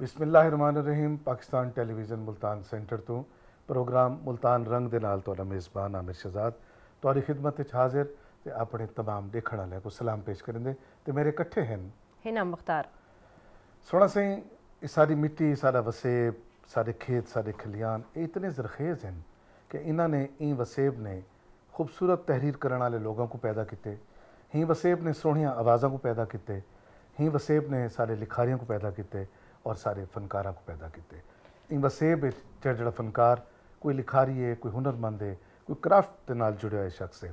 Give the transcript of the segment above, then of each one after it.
बिस्मिल्लाहिर्रहमानिर्रहीम। Pakistan television Multan centre तो programme Multan रंग दे नाल तुहाडा मेज़बान आमिर शहजाद तुहाडी खिदमत विच हाजिर ते अपने तमाम देखण वालियां को सलाम पेश करेंदे ते मेरे कट्ठे हैं हिना मुख्तार। सोना सही सारी मिट्टी, सारा वसेब, सारे खेत, सारे खलियान ये इतने जरखेज़ हैं कि इन्होंने ई वसेब ने खूबसूरत तहरीर करने वाले लोगों को पैदा किए, ही वसेब ने सोहणियां आवाज़ों को पैदा किए, ही वसेब ने सारे लिखारियों को पैदा किए और सारे फनकारों को पैदा किए। इन वसेब जो फनकार कोई लिखारी है, कोई हुनरमंद है, कोई क्राफ्ट के नाल जुड़े हुए शख्स है,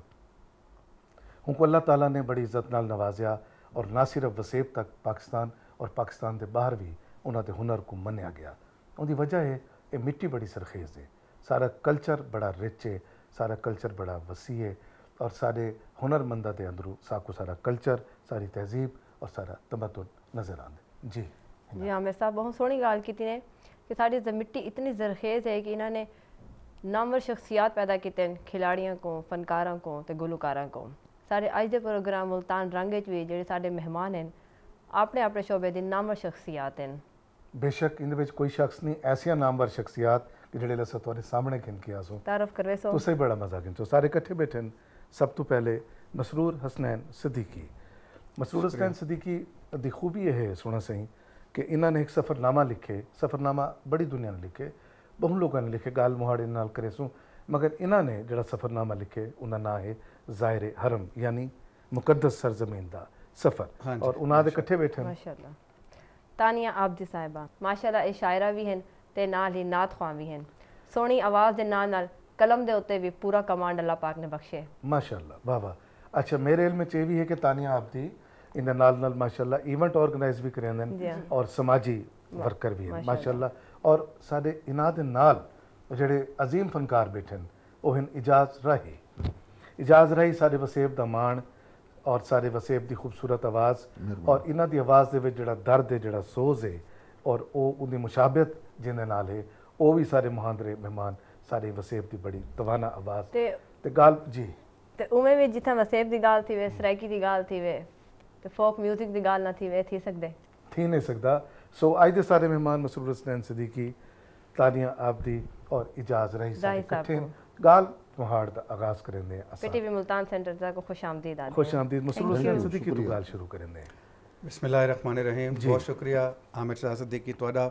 उनको अल्लाह ताला ने बड़ी इज्जत नाल नवाजिया और ना सिर्फ वसेब तक पाकिस्तान और पाकिस्तान के बाहर भी उन्होंने हुनर को मन्या गया। उनकी वजह है ये मिट्टी बड़ी सरखेज़ है, सारा कल्चर बड़ा रिच है, सारा कल्चर बड़ा वसी है और सारे हुनरमंदा के अंदरों साको सारा कल्चर, सारी तहजीब और सारा तमद्दुन नज़र आते। जी जी आमिर साहब, बहुत सोहनी गाल की ने कि साड़ी मिट्टी इतनी जरखेज़ है कि इन्होंने नामवर शख्सियात पैदा किए हैं, खिलाड़ियों को, फनकारों को तो गुलकारों को। सारे अज के प्रोग्राम मुल्तान रंग भी जो साढ़े मेहमान हैं अपने अपने शोबे की नामवर शख्सियात हैं। बेशक इन कोई शख्स नहीं, ऐसिया नामवर शख्सियात कि जेडे अस तुहाडे सामने गिन के आसो तारफ करवे सो तुसीं बड़ा मजा गिनसो। सारे इकट्ठे बैठे हैं। सब तो पहले मसरूर हसनैन सिद्दीकी। मसरूर हसनैन सिद्दीकी दी खूबी यह है सोना सही कि इन्होंने एक सफ़रनामा लिखे। सफ़रनामा बड़ी दुनिया ने लिखे, बहुत लोगों ने लिखे, गाल मुहाड़े नाल करे सूँ, मगर इन्होंने जो सफ़रनामा लिखे उन्होंने नाम है ज़ाहिर हरम यानी मुकद्दस सरजमीन का सफ़र। हाँ और उन्होंने इकट्ठे बैठे माशाअल्लाह। तानिया आबदी साहिबा माशाअल्लाह ये शायरा भी हैं ते नाल ही नात ख्वां भी हैं। सोहनी आवाज़ के नाल कलम के उत्ते भी पूरा कमांड अल्लाह पाक ने बख्शे माशाअल्लाह। वाह वाह। अच्छा, मेरे इल्म में ये भी है कि तानिया आबदी इन नाल माशाअल्लाह इवेंट ऑर्गेनाइज भी करेंदे और समाजी वर्कर भी हैं माशाअल्लाह। और साडे इन्हां दे नाल जेडे अजीम फनकार बैठे हैं वो हैं इजाज़ राही। इजाज़ राही साडे वसेब दा मान और सारे वसेब की खूबसूरत आवाज़ और इन्हां दी आवाज़ दे विच जेड़ा दर्द है, जेड़ा सोज है और वो उनकी मुशाबत जिन्हें नाल है, वो भी सारे मुहांदरे मेहमान सारे वसेब की बड़ी तवाना आवाज़ ते गाल जी ते उमें भी जिथा वसेब की गाल थी वे, सराइकी की गाल थी वे, तो फोक म्यूजिक की गाल ना थी वे, थी सकदे थी नहीं सकता। सो आज के सारे मेहमान मसरूर हसनैन सिद्दीकी, तानिया आबदी और इजाज़ रही सारे इकट्ठे गाल मुहाड़ का आगाज़ करेंगे। पीटीवी मुल्तान सेंटर तक खुशामदीद। खुशामदीद। मसरूर हसनैन सिद्दीकी तो गाल शुरू करेंगे। बिस्मिल्लाहिर्रहमानिर्रहीम। बहुत शुक्रिया आमिर शाह सिद्दीकी तुहाडा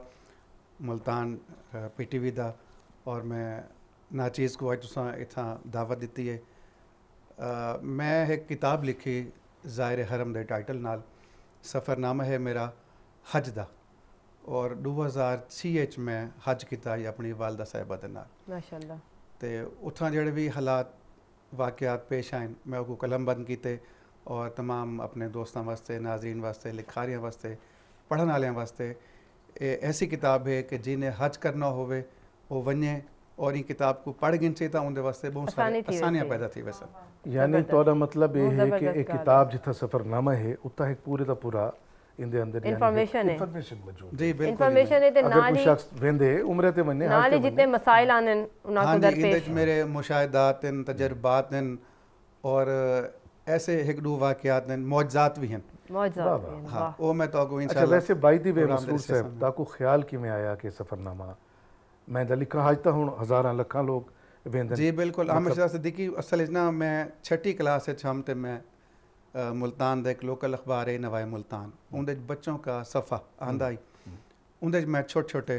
मुल्तान पीटीवी दा और मैं नाचीज़ को अज तुसां इत्थां दावत दी है। मैं एक किताब लिखी ज़ाहिर हरम दे टाइटल नाल। सफ़रनामा है मेरा हज दा और 2006 में हज किया अपनी वालदा साहिबा दे नाल माशाअल्लाह। ते उत्थां जेह्ड़े भी हालात वाक़यात पेश आए मैं वो कलमबंद किए और तमाम अपने दोस्तों वास्ते, नाज़रीन वास्ते, लिखारियों वास्ते, पढ़ने वाले वास्ते ऐसी किताब है कि जिन्हें हज करना होवे वो वने और ये किताब को पढ़ गिन तो उनके वास्ते बहुत सारी आसानियाँ पैदा थी। वैसे यानी तोड़ा मतलब ये है कि एक किताब जिथा सफ़रनामा है उतना एक पूरे का पूरा इंदे अंदर इंफॉर्मेशन है, इंफॉर्मेशन मौजूद जी बिल्कुल इंफॉर्मेशन है ते नाल ही शख्स वेंदे उम्र ते मन्ने नाल ही जितने मसाइल आने उना को दरपेश मेरे मुशाहिदात हैं, तजर्बात हैं और ऐसे एक दो वाक़यात हैं, मौजज़ात भी हैं। मौजज़ात हाँ वो मैं तो को इंशाल्लाह। अच्छा वैसे बाई दी वे मसरूर साहब ताको ख्याल किवें आया कि सफ़रनामा मैं दा लिखा आज तो हुण हज़ारां लखां लोग वेंदे। जी बिल्कुल। आमिर शाह सिद्दीकी असल ना मैं 6ठी क्लास हम ते मैं मुल्तान का एक लोकल अखबार है नवाए मुल्तान, उनके बच्चों का सफ़ा आंदा ही उनके मैं छोटे छोटे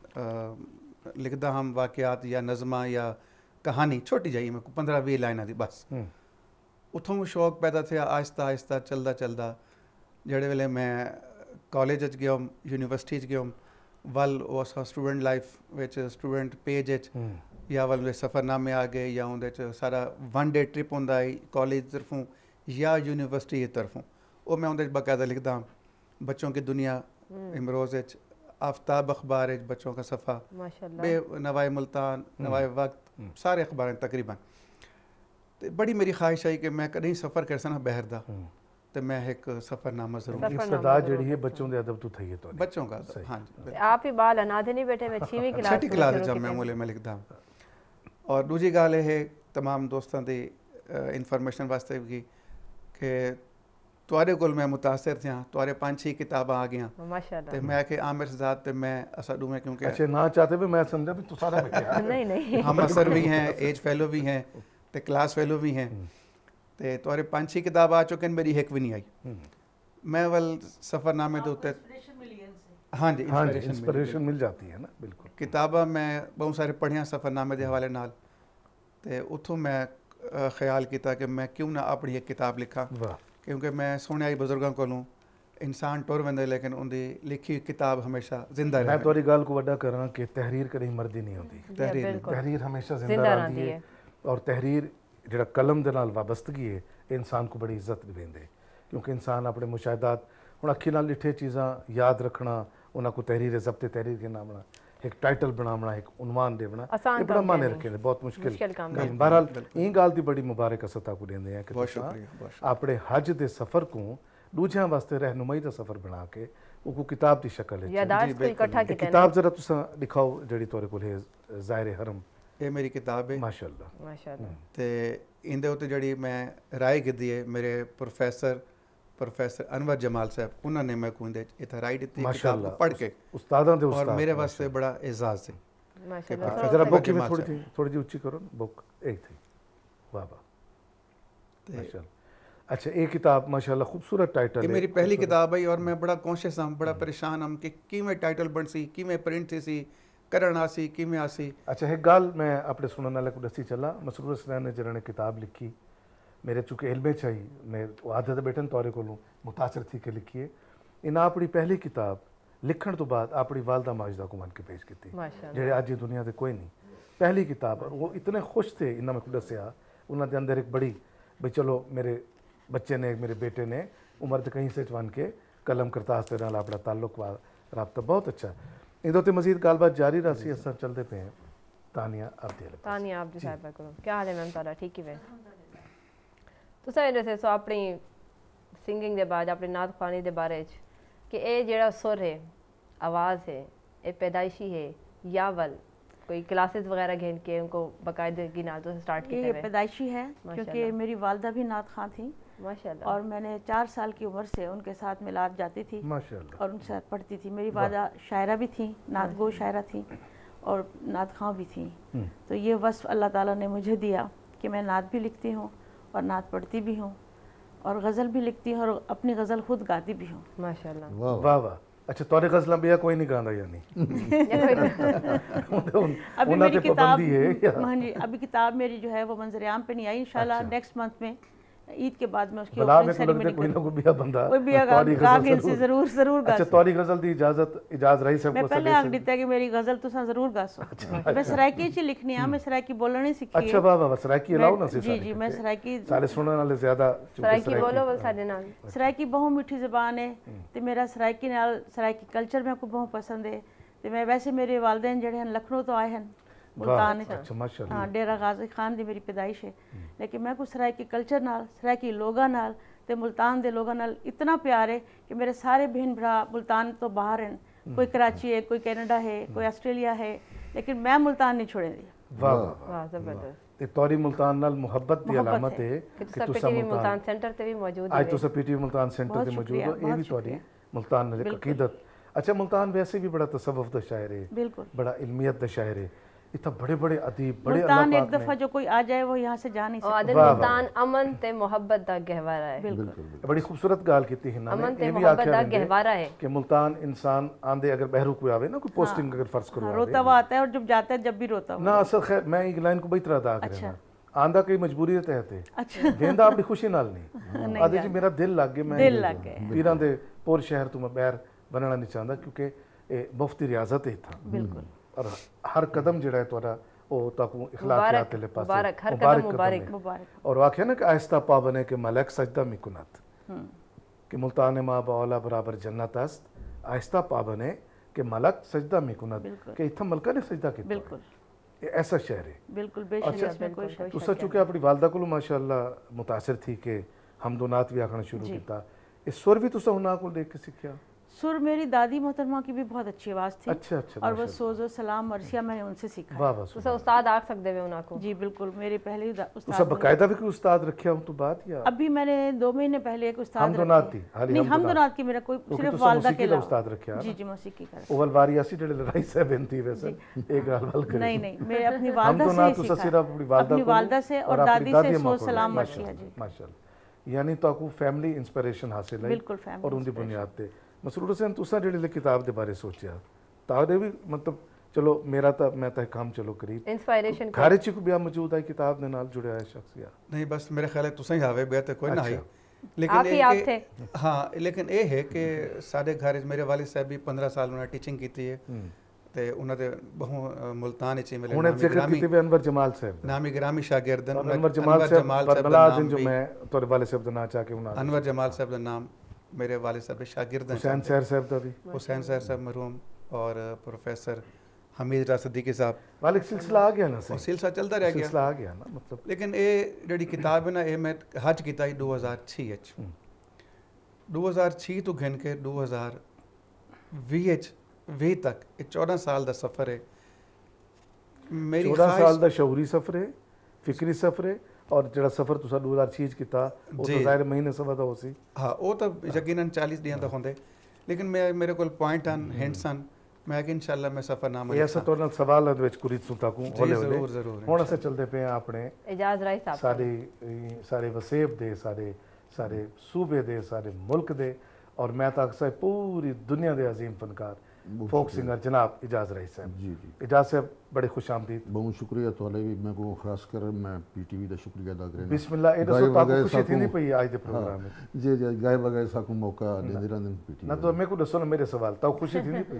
लिखदा हम वाक़यात या नज़मा या कहानी छोटी जाइए मैं 15-20 लाइना दी बस। उतों शौक पैदा थे आहिस्ता आहिस्ता चलदा चलदा जेड़े वेले मैं कॉलेज गया, यूनिवर्सिटी गया वल उस स्टूडेंट लाइफ विच स्टूडेंट पेज या वल सफ़रनामे आ गए या उनके सारा वन डे ट्रिप होंदा कॉलेज तरफों या यूनिवर्सिटी की तरफों वो मैं उनके बाकायदा लिखदा बच्चों की दुनिया इमरोज़ आफ्ताब अखबार बच्चों का सफ़ा बे नवाए मुल्तान, नवाए वक्त सारे अखबार तकरीबन। तो बड़ी मेरी ख्वाहिश आई कि मैं कहीं सफ़र कर सना बहर दा तो मैं एक सफ़रनामा ज़रूर इब्तिदा जड़ी है बच्चों के अदब तो थई है तो बच्चों का। हाँ जी आप ही बाल अनाथे नहीं बैठे मैं 6वीं क्लास 6ठी क्लास जब मैं मूले में लिखदा और दूसरी गाल है तमाम दोस्तों की इन्फॉर्मेशन वास्ते भी कि ਤੁਹਾਡੇ ਕੋਲ ਮੈਂ ਮੁਤਾਸਰ ਥਿਆ ਤੁਹਾਡੇ 5-6 किताबां आ गईਆਂ माशाल्लाह ਤੇ ਮੈਂ ਕਿ आमिर साहब ਤੇ मैं असा दूं क्योंकि अच्छा ना चाहते भी मैं समझा भी तू सारा बैठा नहीं नहीं हम असर भी हैं एज फेलो भी हैं ਤੇ क्लास फेलो भी हैं ਤੇ ਤੁਹਾਡੇ 5-6 किताबां आ चुके मेरी एक भी नहीं आई मैं वल सफ़रनामे ਦੇ ਉੱਤੇ हाँ जी हाँ जी इंस्पिरेशन मिल जाती है ना बिल्कुल किताबां मैं बहुत सारे पढ़िया सफ़रनामे के हवाले नाल ते उतों मैं ख्याल किया कि मैं क्यों ना अपनी एक किताब लिखा वाह क्योंकि मैं सुने बुजुर्गों को इंसान टुर वेंदे लेकिन उनकी लिखी किताब हमेशा जिंदा मैं रहे तोरी गाल को वड्डा करा कि तहरीर कहीं मर्दी नहीं होती तहरीर बिल्कुल। तहरीर हमेशा जिंदा जिंदा रहती रहती है और तहरीर ਜਿਹੜਾ ਕਲਮ ਦੇ ਨਾਲ ਵਾਬਸਤਗੀ ਹੈ ਇਨਸਾਨ को बड़ी इज्जत देंदे क्योंकि इंसान अपने मुशाहिदात ਹੁਣ ਅੱਖੀ ਨਾਲ ਲਿਖੇ ਚੀਜ਼ਾਂ ਯਾਦ ਰੱਖਣਾ ਉਹਨਾਂ को तहरीर ज़ब्त तहरीर के नाम एक टाइटल बनावना एक उनवान देवना आसान ये बड़ा काम माने है रखे बहुत मुश्किल मुश्किल काम है है। बहरहाल ई गाल दी बड़ी मुबारक असता को देंदे हैं कि बहुत तुसां शुक्रिया, बहुत शुक्रिया। अपने हज दे सफ़र को दूजियां वास्ते रहनुमाई दा सफ़र बना के उनको किताब दी शक्ल है यादाश्त को इकट्ठा ये किया किताब जरा तुसां दिखाओ जड़ी तोरे कोल है ज़ाहिर हरम ये मेरी किताब है माशाअल्लाह माशाल्लाह ते इंदे उत्ते जड़ी मैं राय कीती है मेरे प्रोफेसर अनवर जमाल साहब उन्होंने मैं को इत्थे राय दी किताब को माशाअल्लाह पढ़ के उस्तादां दे और उस्ताद मेरे वास्ते बड़ा एजाज है माशाल्लाह जरा अनवर बुक में जमाल थोड़ी साहब। थोड़ी जी ऊंची करो ना बुक एक थी वाह वाह ते माशाअल्लाह अच्छा एक किताब माशाअल्लाह खूबसूरत टाइटल ये है मेरी पहली किताब है और मैं बड़ा कॉन्शियस हूँ बड़ा परेशान हूँ कि किमें टाइटल बन सी किमें प्रिंट थी सी करण आसी किमें आसी अच्छा एक गाल मैं अपने सुनने वाले को दसी चला मसरूर हसनैन ने जरा ने किताब लिखी मेरे चूंकि इल्मे चाहिए मैं आदत बैठन तौरे को मुतासर थी के लिखिए इन अपनी पहली किताब लिखण तो बाद अपनी वालदा माजिदा को मन के पेश की माशाल्लाह जेड़े अज ये दुनिया से कोई नहीं पहली किताब और वो इतने खुश थे इन्ना मैं को दसिया उन्होंने अंदर एक बड़ी भाई चलो मेरे बच्चे ने मेरे बेटे ने उम्र तो कहीं से बन के कलम करतास के नाल अपना ताल्लुक रबता बहुत अच्छा इधर तो मजीद गलबात जारी रही अस चलते पे हैं तानिया अब्दी तानिया आप जी साहिबा करो क्या हाल है मैम तारा ठीक ही वे तुसा जैसे सो अपनी सिंगिंग दे बाद अपनी नात खानी दे बारे च कि ये जेड़ा सुर है आवाज़ है ये पैदाइशी है या वल कोई क्लासेस वगैरह घेन के उनको बाकायदगी नाल तो स्टार्ट ये किया पैदाइशी है क्योंकि माशाल्लाह। मेरी वालदा भी नात खां थी माशाल्लाह और मैंने 4 साल की उम्र से उनके साथ मिलाद जाती थी माशाअल्लाह और उनके साथ पढ़ती थी मेरी वालदा शायरा भी थी नात गो शायरा थी और नात खां भी थी तो ये वस्फ अल्लाह ताला ने मुझे दिया कि मैं नात भी लिखती हूँ और नात पढ़ती भी हूँ और गज़ल भी लिखती हूँ और अपनी गज़ल खुद गाती भी हूँ माशाल्लाह वाह वाह अच्छा तोरे गजलां बिया कोई नहीं गांदा यानी अभी उन्हां मेरी ते किताब पाबंदी है या हाँ जी अभी किताब मेरी जो है वो मंजर-ए-आम पे नहीं आई इंशाल्लाह अच्छा। नेक्स्ट मंथ में ईद के बाद में उसकी भला ओपनिंग मेरे को लगता सेरेमनी कोई ना कोई बिया बंदा कोई बिया गा तोरी गजल गिन से जरूर जरूर गा अच्छा तोरी गजल दी इजाज रही सब मैं को पहले आख दिता कि मेरी गजल तुसा जरूर गासो मैं सरायकी च लिखनी आ मैं सरायकी बोलनी सीखी अच्छा वाह वाह सरायकी अलाउ ना से जी जी मैं सरायकी साले सुनने वाले ज्यादा सरायकी बोलो वल साडे नाल सरायकी बहुत मीठी ज़बान है ते मेरा सरायकी नाल सरायकी कल्चर मेरे को बहुत पसंद है ते मैं वैसे मेरे वालदेन जेड़े हैं लखनऊ तो आए हैं मुल्तान च। अच्छा माशाअल्लाह हाँ डेरा गाजी खान दी मेरी पैदाइश है लेकिन मैं कुछ सरायकी कल्चर नाल सरायकी लोगा नाल ते मुल्तान दे लोगा नाल इतना प्यार है कि मेरे सारे बहन भरा मुल्तान तो बाहर हैं कोई कराची है कोई कनाडा है कोई ऑस्ट्रेलिया है लेकिन मैं मुल्तान नहीं छोड़े दी वाह वाह वाह जबरदस्त ते तोरी मुल्तान नाल मोहब्बत दी मोहब्बत अलामत है। है कि कि तुसा तुसा पीटीवी मुल्तान मुल्तान सेंटर ते भी मौजूद आज है तुसा पीटीवी मुल्तान सेंटर बहुत ते मौजूद शुक्रिया, हो ये बहुत भी तोरी शुक्रिया। मुल्तान ने अकीदत अच्छा मुल्तान वैसे भी बड़ा तसव्वुफ दा शायर है बिल्कुल बड़ा इल्मियत दा शायर है इतना बड़े बड़े अदीब बड़े मुल्तान अल्लाह एक पाक दफ़ा ने जो कोई आ जाए वो यहाँ से जा नहीं और सकता आदे वाह, वाह। मुल्तान अमन ते मोहब्बत दा गहवारा है बिल्कुल बड़ी खूबसूरत गाल की हिना अमन ने ते ये भी मोहब्बत आख्या दा वेंदे गहवारा है कि मुल्तान इंसान आंदे अगर बहरू कोई आवे ना कोई पोस्टिंग अगर फर्ज करो हाँ, आवे रोता हुआ आता है और जब जाता है जब भी रोता हुआ ना असल खैर मैं एक लाइन को बई तरह अदा अच्छा। करना आंदा कई मजबूरी दे तहत है अच्छा वेंदा अपनी खुशी नाल नहीं नहीं आदे जी मेरा दिल लग गया मैं दिल लग गया। पीरां दे पुर शहर तो मैं बैर बनना नहीं चाहता क्योंकि ये मुफ्ती रियाजत है था बिल्कुल और हर कदम जड़ा है तोरा ओ ताकू इखलाकियात ले पासे मुबारक, हर कदम मुबारक। है। मुबारक और वाक़या ना कि आहिस्ता पा बने के मलक सजदा मिकुनत हम्म, कि मुल्तान माँ बाला बराबर जन्नत अस्त आहिस्ता पा बने के मलक सजदा मिकुनत बिल्कुल। कि इतना मलका ने सजदा किया बिल्कुल ये ऐसा शहर है बिल्कुल बेशक अच्छा, इसमें कोई शक तुसा चूंकि अपनी वालदा को माशाअल्लाह मुतासिर थी कि हमदो नात भी आखना शुरू जी। किया इस स्वर भी तुसा उन्हां को देख के सीखिया सुर मेरी दादी मोहतरमा की भी बहुत अच्छी आवाज़ थी। अच्छा अच्छा, और वो माशाल्लाह। सोजो सलाम मर्सिया मैंने उनसे सीखा। वाह वाह, तुसा उस्ताद आख सकदे वे उना को? जी बिल्कुल, मेरी पहली उस उस्ताद बकायदा भी कोई उस्ताद रखिया हूं तो बात या अभी मैंने 2 महीने पहले एक उस्ताद हमदोनात रखे। थी, हाली नहीं हमदोनात। हमदोनात की मेरा कोई तो सिर्फ तुसा वालदा मौसीकी के दा अलावा। उस्ताद रखिया जी ना? जी मौसीकी का। ओवल वारी असी जेड़े लड़ाई से बेनती वैसे एक गाल वाल करे। नहीं नहीं, मैं अपनी वालदा से हमदोनात ही तुसा सीखा। सिर्फ अपनी वालदा अपनी को वालदा से और दादी से सोज सलाम मर्सिया जी। माशाल्लाह, यानी ताकू फैमिली इंस्पिरेशन हासिल है बिल्कुल, family और उनकी inspiration। बुनियाद ते मसरूर हुसैन तुसा जेड़े किताब दे बारे सोचा तादे भी मतलब चलो मेरा तो मैं तो काम चलो करीब इंस्पायरेशन घर च भी मौजूद है किताब दे नाल जुड़िया है शख्स या नहीं बस मेरे ख्याल है तुसा ही आवे बेहतर कोई ना अच्छा। आई आप ही आप थे। हाँ लेकिन ये है कि साढ़े घर मेरे वालिद साहब भी 15 साल उन्होंने टीचिंग की है ते उन्होंने बहु मुल्तान च मिले हुने जिक्र कीते वे अनवर जमाल साहब नामी ग्रामी शागिर्दन और अनवर जमाल साहब बरबला दिन जो मैं तोरे वाले साहब दा ना चाह के उना अनवर जमाल साहब का नाम मेरे वालिद साहब के शागिर्द हुसैन सैर साहब दा भी हुसैन सैर साहब मरहूम और प्रोफेसर हमीद रा सिद्दीकी साहब वाले सिलसिला आ गया ना और सही सिलसिला चलता रह गया सिलसिला आ गया ना मतलब लेकिन ये जेह्ड़ी किताब है ना ये मैं हज कीता ही 2006 च 2006 तो घिन के 2020 तक ये 14 साल का सफ़र है मेरी 14 साल दा शऊरी सफर है फिक्री सफर है और जड़ा सफर तुसा 2006 कीता वो तो जी। ज़ाहिर महीने सवा दा होसी हाँ वो तो यकीनन 40 दिन तक होंगे लेकिन मैं मेरे को पॉइंट हैं हिंट्स हैं मैं कि इंशाल्लाह मैं सफ़रनामा ਇਹ ਅਸਾਂ ਤੁਹਾਡੇ ਨਾਲ ਸਵਾਲ ਦੇ ਵਿੱਚ ਕੁਰੀ ਸੁਤਾ ਕੋ ਜੀ, ਹੌਲੇ ਜ਼ਰੂਰ, ਹੌਲੇ ਜ਼ਰੂਰ, ਹੁਣ ਅਸੀਂ ਚੱਲਦੇ ਪਏ ਆ ਆਪਣੇ इजाज राय साहब ਸਾਰੇ ਵਸੇਬ ਦੇ ਸਾਰੇ ਸੂਬੇ ਦੇ ਸਾਰੇ ਮੁਲਕ ਦੇ और मैं तो अक्सर पूरी दुनिया के अजीम फनकार फोक सिंगर जनाब इजाज़ रही साहब जी जी इजाज़ साहब बड़े खुश आमदीद बहुत शुक्रिया तुहाडे भी मैं को खास कर मैं पीटीवी का शुक्रिया अदा करें बिस्मिल्लाह ए दसो ताको खुशी थी नहीं पई आज दे प्रोग्राम में जी जी गाय बगाए साकू मौका देंदे रहंदे पीटीवी ना तो मेरे को दसो ना मेरे सवाल ताको खुशी थी नहीं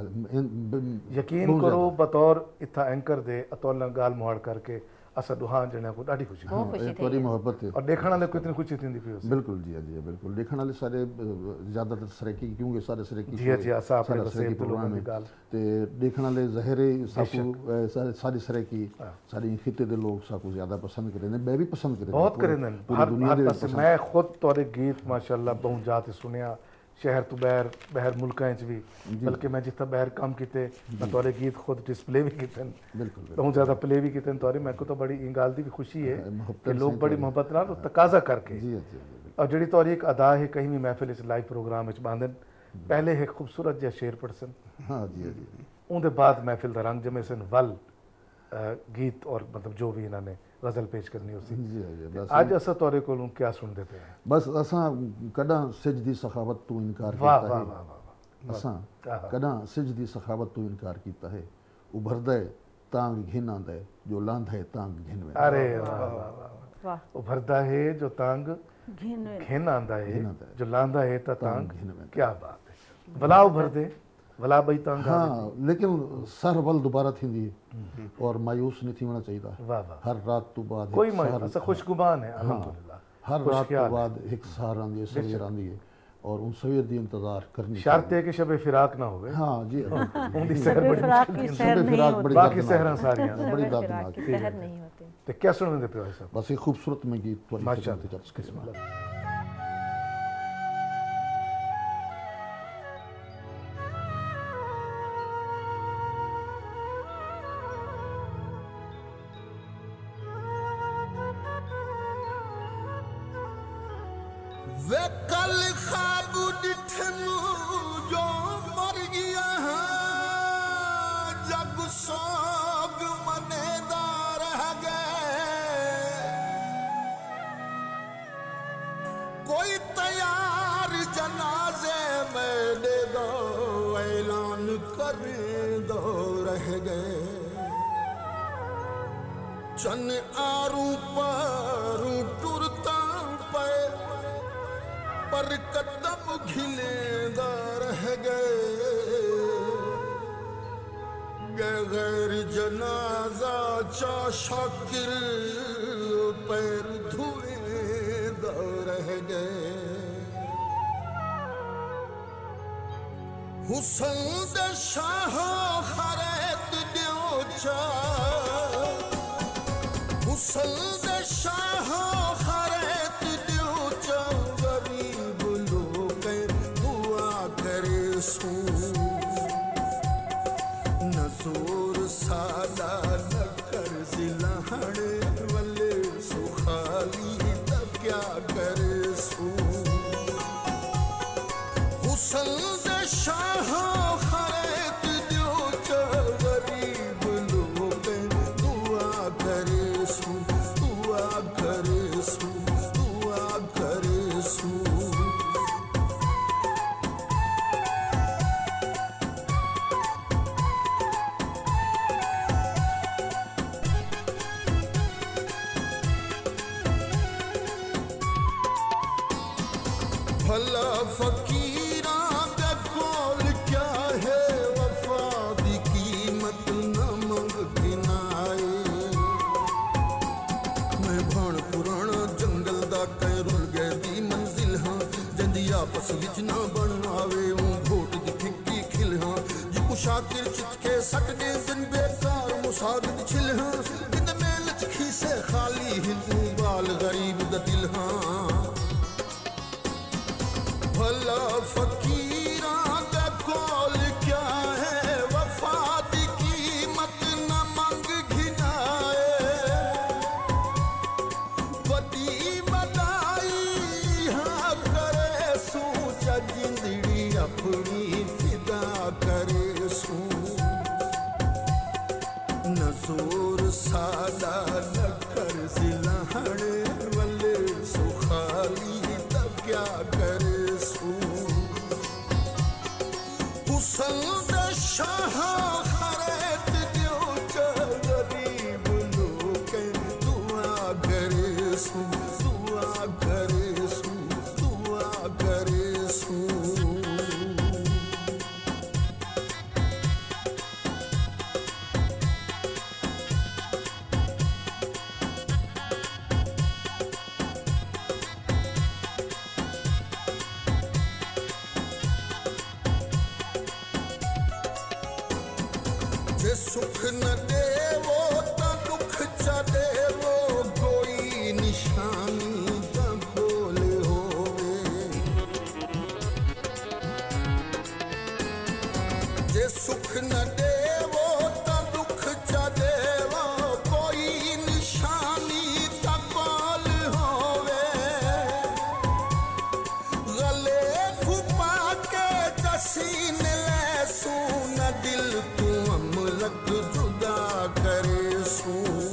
पई यकीन बहुत करो बतौर इथा एंकर दे अतोल गाल मुहाड़ करके असा दुहां जणा को ॾाढी खुशी बहुत खुशी एक बारी थी मोहब्बत है और देखण वाले को इतनी खुशी थी पई उस बिल्कुल जी जी बिल्कुल देखने वाले सारे ज्यादातर सरेकी क्योंकि सारे सरेकी जी जी असा अपने वसेब दे लोगों प्रोग्राम दी गाल ते देखने वाले ज़ाहिर साकू सारी सरेकी सारी खिते दे लोग साकू ज्यादा पसंद करें मैं भी पसंद करें बहुत करें हर हर पासे मैं खुद तोरे गीत माशाल्लाह बहुत जात सुनिया शहर तो बहर मुल्कां च भी बल्कि मैं जितना बहर काम किते मैं तोरे गीत खुद डिस्प्ले भी किते बिल्कुल बहुत ज़्यादा प्ले भी किते तोरे मैं को तो बड़ी इन गाल दी भी खुशी है मोहब्बत कि लोग से बड़ी मोहब्बत नाल तकाजा करके जी जी जी और जड़ी तोरी एक अदा है कहीं भी महफिल इस लाइव प्रोग्राम में बांधन पहले एक खूबसूरत जहा शेर पढ़सन हाँ जी जी उनके बाद महफिल का रंग जमे सन वल गीत और मतलब जो भी इन्होंने गज़ल पेश करनी होती जी जी बस आज असा तोरे को क्या सुन देते हैं बस असां कॾहिं सिज दी सखावत तू इनकार वाह कीता वाह है वाह वाह असां वाह कॾहिं सिज दी सखावत तू इनकार कीता है उभरदे तांग घिन आंदा है जो लांदा है तांग घिन में अरे वाह वाह वाह वाह उभरदा है जो तांग घिन घिन आंदा है घिन आंदा है। जो लांदा है ता तांग घिन में। क्या बात है भला उभर दे भला बई तांग आ हाँ लेकिन सर वल दोबारा थींदी है और मायूस नहीं थी होना चाहिए वाह वाह हर रात तो बाद कोई एक मैं सहर- असा खुशगुमान है अल्हम्दुलिल्लाह हर खुश रात ख्याल तो बाद एक सहार आंदी है सवेर आंदी है और उन सवेर दी इंतजार करनी शर्त है कि शब फिराक ना होवे हाँ जी उनकी सहर शब बड़ी फिराक की सहर शब नहीं फिराक होती। बड़ी बाकी दर्दनाक सहरा सारियां बड़ी फिराक दर्दनाक की सहर नहीं होती तो क्या सुनने दे पे साहब बस एक खूबसूरत में गीत थोड़ी माशाअल्लाह खिदमत च अर्ज़ करियां। वे कल ख्वाब डिठनु जो मर गया है जग सोग मनेदार रह गए कोई तैयार जनाजे में दे दो ऐलान कर दो रह गए चन आरू पारू टुरता पे पर कदम घिलेदा रह गए गैर जनाजा चा शाकिर पैर धुएदा रह गए हुसन दे शाह खरेत दियो चा हुसन दे शाह खरेत दियो चा गरीब लोग दुआ करे सादा न कर जिलाहणे वले सुखाली तब क्या करे सू हुसन दे शाह खरैत दियो च गरीब लोग दुआ करे सू दुआ करे सू दुआ करे सू भला फकीरा का कौल क्या है वफा दी कीमत न मंग गिनाए मैं भण पुराना जंगल दा कै रुल गए दी मंजिल हाँ जंदी आपस विच ना बन आवे घोट दी फिक्की खिल हाँ जी मुशाकिर चितके सट दे दिन बेकार मुसागिद छिल हाँ बिद मेल चखी से खाली हिंदू बाल गरीब दा दिल हाँ भला फकीरा का कौल क्या है वफा दी कीमत न मंग घिनाए बदी मदाई हाँ करे सू जिंदड़ी अपनी फिदा करे सू न जोर सादा न कर जिलाहणे वले सुखाली तब क्या करे हुसन दे शाह खरैत दियो च गरीब लोग दुआ करे सू दुआ करे सू दुआ करे सू जे सुख न देवो ता दुख च देवो कोई निशानी ता बोल होवे जे सुख न देवो ता दुख च देवो कोई निशानी ता बोल होवे गले फुपा के जसीन ले सू न दिल तू अमलक जुदा करे सू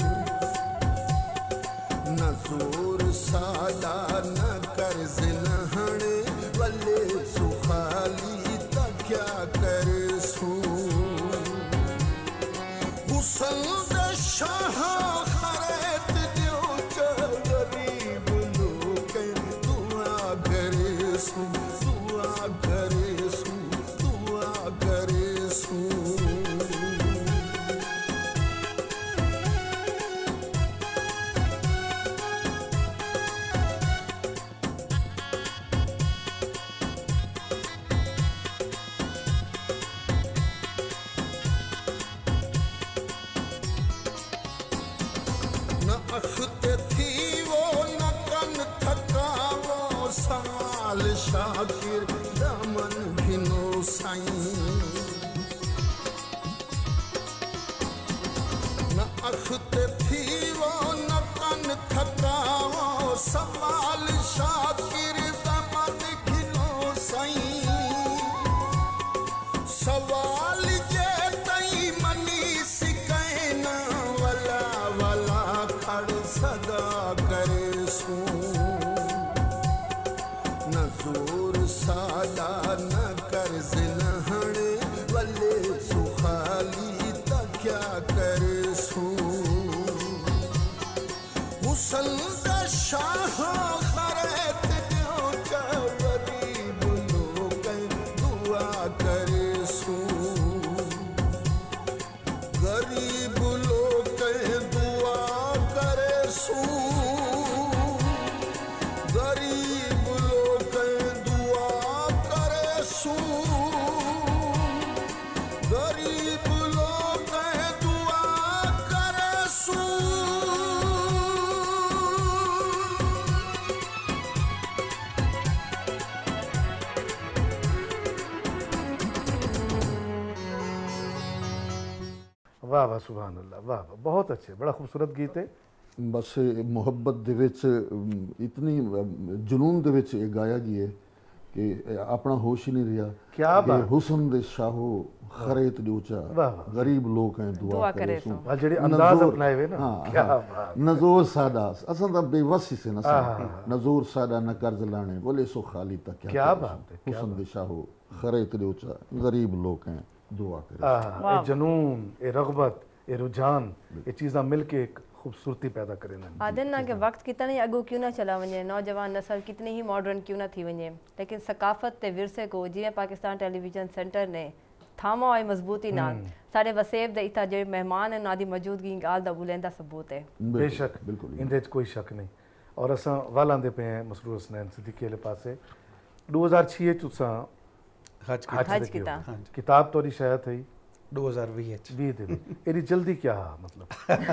न जोर सादा न कर जिलाहणे वले सुखाली ता क्या करे सू हुसन दे शाह खरैत दियो च गरीब लोग दुआ करे सू दुआ करे सू दुआ करे सू न अख्ते थी वो न कन थकावो साल शाकिर दामन भिनो साईं न अख्ते थी वो न कन थकावो साल शाकिर दामन भिनो साईं सवाल जे तई मनी सिकैना वला वला खड़ सदा करे सू न जोर सादा न कर जिलाहणे वले सुखाली ता क्या करे सू हुसन दा शाह खरैत दियो च गरीब लोग दुआ करे सू गरीब लोग दुआ करे सू गरीब लोग दुआ करे सू गरीब लोग दुआ करे सू वाह वाह सुभान अल्लाह, वाह वाह, बहुत अच्छे, बड़ा खूबसूरत गीत है। बस मुहब्बत दे विच इतनी जुनून दे विच ये गाया गया है कि अपना होश ही नहीं रहा। क्या कि बात। हुस्न दे शाहो खरेत दी ऊंचा, वाह वाह। गरीब लोग हैं दुआ दुआ करे करे सो। सो। वाह, जेड़े अंदाज अपनाए हुए ना, क्या हाँ, बात। नजोर सादा असा दा बेवसी से न हाँ। नजोर सादा न कर्ज लाने बोले सो खाली तक क्या बात है, क्या हुस्न दे शाहो खरेत दी ऊंचा, गरीब लोग हैं दुआ करे। ये जनून, ये रगबत, ये रुझान, ये चीज़ा मिल के एक खूबसूरती पैदा करे ना। आदन ना कि वक्त कितना ही अगो क्यों ना चला वञे, नौजवान नस्ल कितनी ही मॉडर्न क्यों ना थी वञे, लेकिन सकाफत ते विरसे को जिवें पाकिस्तान टेलीविजन सेंटर ने थामा है मजबूती नाल सारे वसेब दे इता जो मेहमान हैं उन्हां दी मौजूदगी गाल दा बुलंदा सबूत है। बेशक, बिल्कुल इंदे च कोई शक नहीं। और असां वल आंदे पे हैं मसरूर हसनैन सिद्दीकी वाले पासे 2006 तुसां हज हज हज ते कयो। कीता। हाँ किताब तोरी शायद थी 2020 20 दिन एडी जल्दी क्या हा, मतलब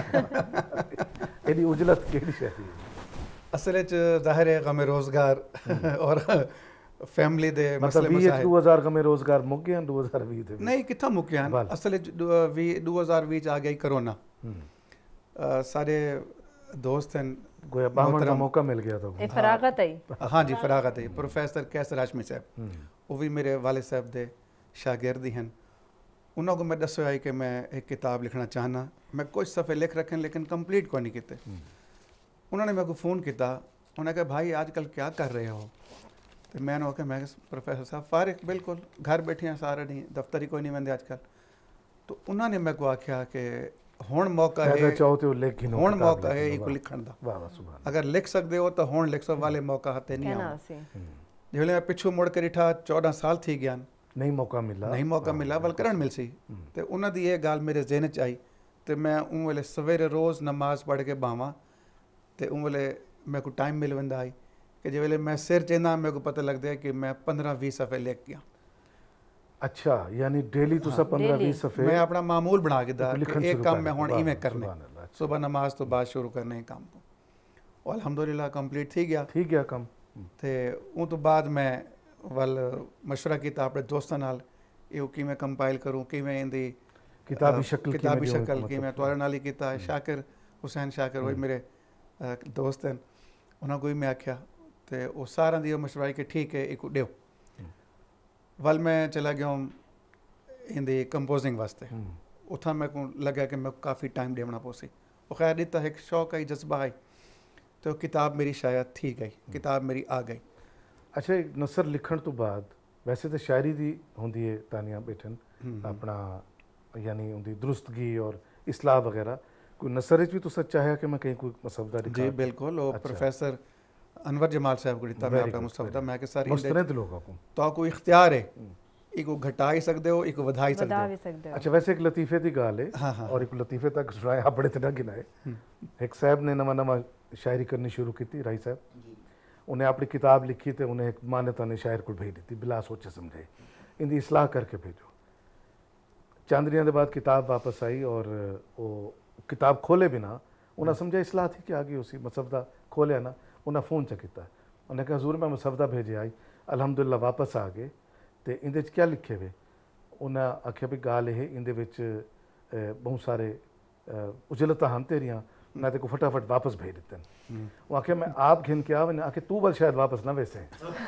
एडी उजलत केड़ी शय थी? असल च जाहिर है गम रोजगार और फैमिली दे मतलब मसले 20 मसाइल 2000 का में रोजगार मुक गया 2020 दे नहीं कितना मुक्या बल। असल च 2020 आ गई कोरोना। सारे दोस्त हैं गोया बामण का मोहतरम। मौका मिल गया था। ए फरागत है। हाँ जी फरागत है प्रोफेसर कैसर हाशमी साहब वो भी मेरे वाले साहब दे शागिर्दी हैं। उन्होंने को मैं दसो आई कि मैं एक किताब लिखना चाहना, मैं कुछ सफ़े लिख रखे लेकिन कंप्लीट को नहीं किते। उन्होंने मेरे को फ़ोन किया, उन्होंने कहा भाई आजकल क्या कर रहे हो? तो मैंने कहा मैं प्रोफेसर साहब फारिग बिल्कुल घर बैठे हैं सारे नहीं दफ्तर ही कोई नहीं बंदे आजकल। तो उन्होंने मेरे को आख्या कि हुण मौका है, चाहो तो लिख गिनो हुण किताब मौका है लिखो, इको लिखण दा। वाह वाह सुभान अगर लिख सकते हो तो हुण लिख सो वाले मौका हथे नहीं कहना आना। सी जिसले मैं पिछू मुड़ के डिठा 14 साल थी गया नहीं मौका मिला, नहीं मौका मिला बल करण मिल सी। तो उन्हों की यह गाल मेरे जहन च आई तो मैं उन वेले सवेरे रोज़ नमाज पढ़ के बावां तो उन वेले मेरे को टाइम मिल वेंदा आई कि जिस वेले मैं सिर चेंदा मेरे को पता लगता है कि मैं 15-20 सफ़े लिख गया। अच्छा यानी डेली तुसा 15-20 सफ़े मैं अपना मामूल बना के दा लिखण कि एक शुरू काम कर मैं दिया। हुण वाह, इवें वाह, करने सुभान अल्लाह। सुबह नमाज तो बाद शुरू करने ही काम को। और अल्हम्दुलिल्लाह कंप्लीट थी गया। ठीक है कम तो उन तो बाद मैं वल मशवरा किया अपने दोस्तों नाल ये किवें कंपाइल करूँ किवें इंदी किताबी शक्ल किताबी किवें ॾियूं, शक्ल मतलब किवें तुआरे नाल ही किया। शाकिर हुसैन शाकिर वही मेरे दोस्त हैं उन्होंने को भी मैं आख्या तो वो सारा दी मशवरा कि ठीक है एक दियो। वल मैं चला गया इंदी कंपोजिंग वास्ते। उथा मेरे को लगा कि मैं काफ़ी टाइम देना पोसी वो खैर दिता एक शौक आई जज्बा आई तो किताब मेरी शायद थी गई किताब मेरी आ गई। अच्छा एक नसर लिखण तो बाद वैसे तो शायरी दी होंदी है तानिया बैठन अपना यानी उनकी दुरुस्तगी और इस्लाह वगैरह कोई नसर भी तो सच्चा है कि मैं कहीं कोई मसवदा लिखा? जी बिल्कुल वो प्रोफेसर अनवर जमाल साहब को दिता मैं अपना मुस्तफा मैं कि सारी मुस्तनद लोगों को तो कोई इख्तियार है इको घटा ही सकते हो इको वधा ही सकते बता हो। भी सकते हो। अच्छा वैसे एक लतीफ़े की गाल है हाँ, हाँ, और एक लतीफ़े तक सुनाए अपने तो ना गिनाए। एक साहब ने नवा नवा शायरी करनी शुरू की थी राही साहब उन्हें अपनी किताब लिखी तो उन्हें एक मान्यता ने शायर को भेज दी थी बिला सोचे समझे इनकी इसलाह करके भेजो। चांदनिया के बाद किताब वापस आई और वो किताब खोले बिना उन्हें समझा इसलाह थी कि आगे उसी मसवदा खोलिया ना उन्हें फ़ोन च किया उन्हें कहा हजूर मैं मसवदा भेजे आई अल्हम्दुलिल्लाह वापस आ गए तो इंदे क्या लिखे वे उन्हें आख्या भी गाल है इंदे बहुत सारे उजलत हैं तेरिया मैं तेको फटाफट वापस भेज देते हैं। वो आखे मैं आप घिन के आवे आखे तू बल शायद वापस ना वैसे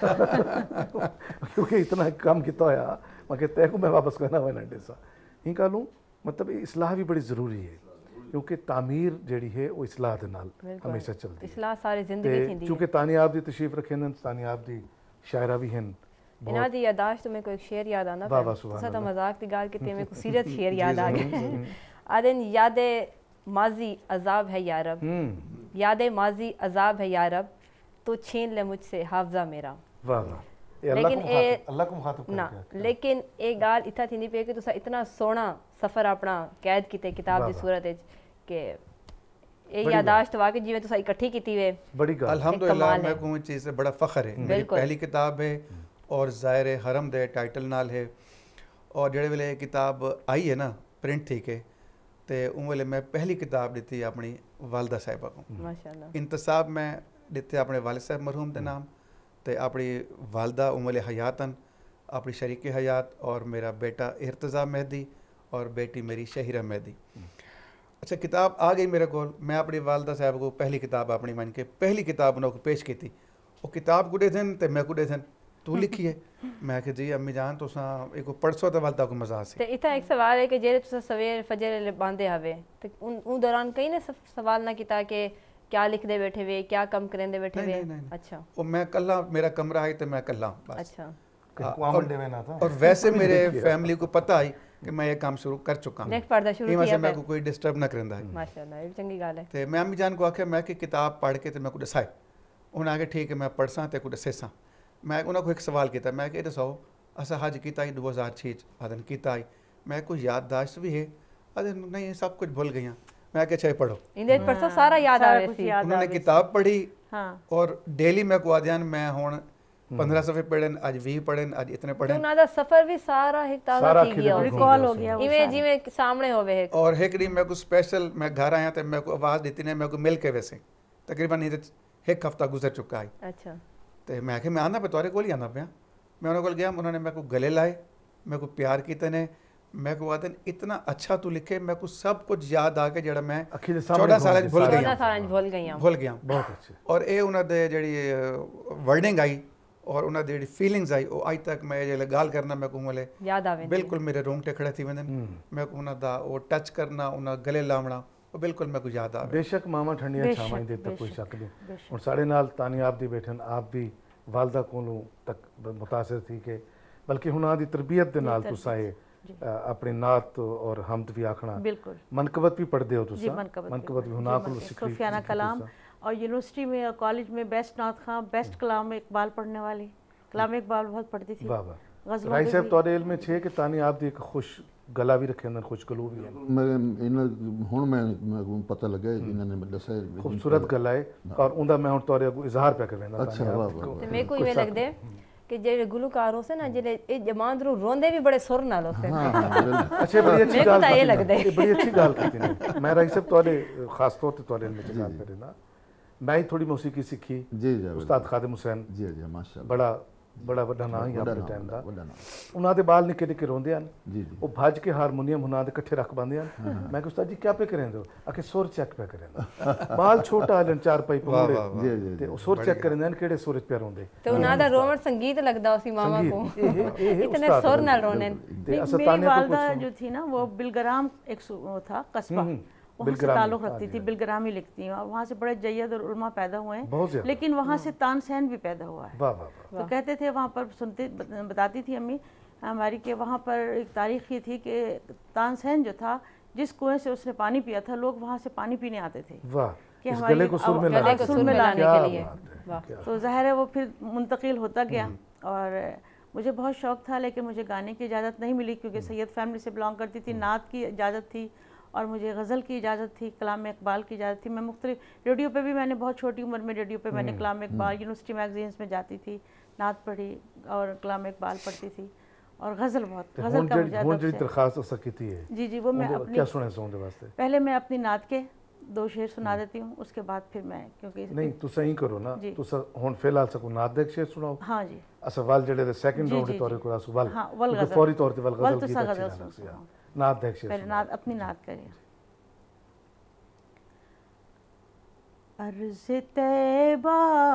क्योंकि इतना कम किया होया मैं तय को मैं वापस करना वे नंडे सा ही कहूँ मतलब इसलाह भी बड़ी ज़रूरी है क्योंकि तामीर जड़ी है वो इसलाह दे नाल हमेशा चलती है। इस्लाह सारी जिंदगी थींदी चूँकि तानियाब दी तशरीफ रखे तानियाब दी शायरा भी हैं इना दी यादाश्त में कोई एक शेर याद आना वाह वाह सुभान तो अल्लाह। मजाक दी गाल की में को सीरियस शेर याद आ गया आदन यादे माजी अजाब है यारब यादे माजी अजाब है यारब तो छीन ले मुझसे हाफजा मेरा। वाह वाह लेकिन अल्लाह को मुखातब ना करके लेकिन एक गाल इतना थी पे कि तुसा इतना सोना सफर अपना कैद किते किताब दी सूरत विच के ए यादाश्त वाकई जिवें तुसा इकट्ठी कीती वे बड़ी गाल अल्हम्दुलिल्लाह कमाल है। मैं को इस चीज़ से बड़ा फ़ख्र है मेरी बिल्कुल। पहली किताब है और ज़ाहिर हरम दे टाइटल नाल है और जेड़े वेले किताब आई है ना प्रिंट थी के ते उन वेले मैं पहली किताब दी अपनी वालदा साहिबा को माशाल्लाह इंतसाब मैं दिते अपने वालिद साहब मरहूम के नाम ते अपनी वालदा उन वेले हयातन अपनी शरीक हयात और मेरा बेटा इर्तज़ा मेहदी और बेटी मेरी शहीरा मेहदी। अच्छा किताब आ गई मेरे को, मैं अपनी वालदा साहब को पहली किताब अपनी मन के पहली किताब उन्होंने पेश की थी। वो किताब कुड़े थे ते मैं कुड़े थे तू लिखी है। मैं कि जी अम्मी जान तुसा एक पढ़सो तो वालदा को मजा सी। ते इतना एक सवाल है कि जेरे तुसा सवेर फजर बांधे हवे ते उन दौरान कहीं ने सवाल ना किया कि क्या लिखदे बैठे वे, क्या कम करेंदे बैठे वे? अच्छा वो मैं कल्ला, मेरा कमरा है तो मैं कल्ला बस। अच्छा और वैसे मेरे फैमिली को पता है कि मैं ये काम शुरू कर चुका हूं, नेक्स्ट पढ़दा शुरू इमा से किया मैं को कोई डिस्टर्ब ना करंदा है। माशाल्लाह ये चंगी गल है। ते मैं अम्मी जान को आख्या मैं कि किताब पढ़ के ते मैं को दसाए। उन्हें आगे ठीक है मैं पढ़सा ते को दसेसा। मैं उन्हें को एक सवाल किया, मैं कि दसाओ असा हज किया 2006 आदन किया मैं कोई याददाश्त भी है? अरे नहीं सब कुछ भूल गई। मैं क्या चाहे पढ़ो इंदे परसों सारा याद आवे सी। उन्होंने किताब पढ़ी हाँ। और डेली मैं को आद्यान मैं हुन 15 सफ़े पढ़न, आज 20 पढ़न, आज इतने तो पढ़न। उनादा सफर भी सारा एक ताजा थी गया, रिकॉल हो गया वो इवे जिवे सामने होवे है। और हेकड़ी मैं को स्पेशल मैं घर आया तो मैं को आवाज़ देती ने मैं को मिल के वैसे तकरीबन एक हफ्ता गुजर चुका है। अच्छा तो मैं मैं आना पे तोरे कोल ही आना पे। मैं उन्होंने कोल गया, उन्होंने मैं को गले लाए, मैं को प्यार किते ने, मैं को आदन इतना अच्छा तू लिखे, मैं को सब कुछ याद आ के जड़ा मैं 14 साल भूल गई 14 साल भूल गया। बहुत अच्छे। और ये उन्होंने जड़ी वर्डिंग आई और उन्होंने जड़ी फीलिंग्स आई वो आज तक मैं जे गाल करना मैं को मोले याद आवे बिल्कुल मेरे रोंगटे खड़े थी वंदन। मैं को उन्हों दा वो टच करना, उन्हों गले लावना वो बिल्कुल मैं को याद आवे। बेशक मामा ठंडियां छावां दे तक कोई शक नहीं। और साढ़े नाल तानी आप दी बैठन आप भी वालदा कोलों तक मुतासिर थी के बल्कि हुनां दी तरबियत दे नाल तुसा अपनी नात और हमद भी आखना बिल्कुल मनकबत भी पढ़दे हो तुसा। मनकबत भी हुनां कोलों सीखी सुफियाना कलाम और यूनिवर्सिटी में और कॉलेज में बेस्ट नात खां, बेस्ट कलाम इकबाल पढ़ने वाली, कलाम इकबाल बहुत पढ़ती थी। वाह वाह। राई साहब तोरे इल्म में छे कि तानी आप दी एक खुश गला भी रखे अंदर, खुश गलू भी है। मैं इन हुन मैं पता लगा इन्होंने दसा खूबसूरत गला है और उंदा मैं हुन तोरे को इजहार पे करवेंदा। अच्छा वाह वाह। ते मेरे को इवे लगदे कि जेड़े गुलकार होसे ना जेड़े ए जमांद रो रोंदे भी बड़े सुर नाल होसे। अच्छे बड़ी अच्छी मेरे को गाल तो ये लगदे ये बड़ी अच्छी गाल करती ने। मैं राई साहब तोरे खास तौर पे तोरे इल्म में बात करेना। मैं ही थोड़ी मौसीकी सीखी जी जी उस्ताद खादिम हुसैन जी जी माशाल्लाह बड़ा बड़ा वड्डा नाम ही अपने टाइम दा। उन्हां दे बाल निक्के निक्के रोंदे हन, जी जी वो भज के हारमोनियम हुनां दे इकट्ठे रख बांदे हन। मैं उस्ताद जी क्या पे करेंदे हो? आके सुर चेक पे करेंदे। बाल छोटा हलन चार पाई पमुड़े जी जी ते सुर चेक करेंदे हन केड़े सुर पे रोंदे। ते उनां दा रोमन संगीत लगदा उसी मामा को इतने सुर नाल रोने। मेरी वालदा जो थी ना वो बिलग्राम एक वो था कस्बा, वहाँ से ताल्लुक़ रखती थी, बिलग्राम ही लिखती हैं। वहाँ से बड़े जय्यद और उलमा पैदा हुए हैं, लेकिन वहाँ से तानसेन भी पैदा हुआ है। तो कहते थे वहाँ पर सुनते बताती थी अम्मी हमारी कि वहाँ पर एक तारीख़ ये थी कि तानसेन जो था जिस कुएं से उसने पानी पिया था लोग वहाँ से पानी पीने आते थे कि हमारे गले को सुर में लाने के लिए। तो ज़ाहिर है वो फिर मुंतकिल होता गया और मुझे बहुत शौक़ था, लेकिन मुझे गाने की इजाज़त नहीं मिली क्योंकि सैयद फैमिली से बिलोंग करती थी। नात की इजाज़त थी और मुझे गज़ल की इजाज़त थी, कलाम इकबाल की इजाज़त थी। मैं मुख्तलिफ रेडियो पे भी मैंने बहुत छोटी उम्र में रेडियो पे मैंने कलाम इकबाल यूनिवर्सिटी मैगजीन्स में जाती थी, नात पढ़ी और कलाम इकबाल पढ़ती थी और गज़ल बहुत गज़ल का मुझे अदब से दरखास्त हो सकती है। जी जी वो मैं अपनी क्या सुने सोंदे वास्ते पहले मैं अपनी नात के 2 शेर सुना देती हूँ, उसके बाद फिर मैं क्योंकि नहीं तो सही करो ना तो हुन फिलहाल सकू नात दे शेर सुनाओ। हाँ जी असा वाल जड़े दे सेकंड राउंड तौर को रासु वाल हाँ वल गज़ल फौरी तौर पे वाल वल गज़ल तो की गज़ल अच्छी नात दे शेर पहले नात अपनी नात करिए। अर्ज़ तैबा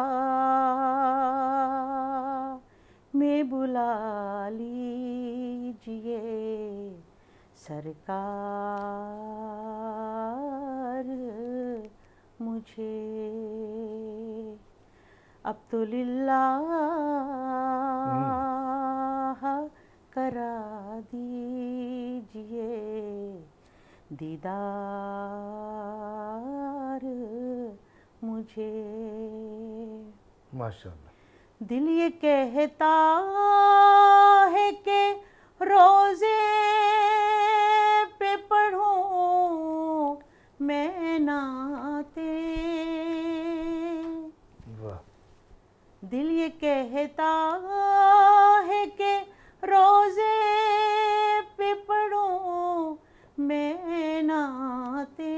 में बुला लीजिए सरकार मुझे, अब तो लिल्लाह करा दीजिए दीदार मुझे। माशाअल्लाह। दिल ये कहता है कि रोज़े पे पढ़ूं मैं नाते, दिल ये कहता है कि रोज़े पे पढ़ूं मैं नाते,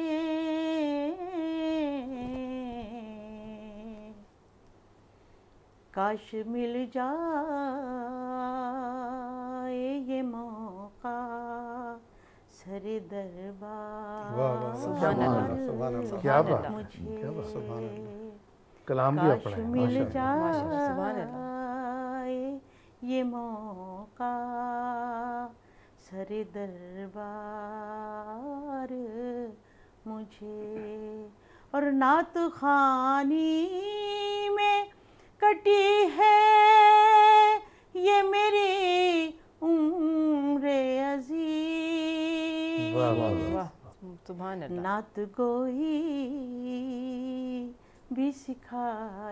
काश मिल जाए ये मौका वाह वाह सुभान अल्लाह, सुभान अल्लाह क्या बात है, मुझे क्या बात है। सुभान अल्लाह कलाम भी काश अपना है, मिल माशाअल्लाह। सुभान अल्लाह। जाए ये मौका सरे दरबार मुझे, और नात खानी में कटी है ये मेरी उम्र अजीज। वाह वाह वाह। वाह सुभान अल्लाह। नात गोई भी सिखा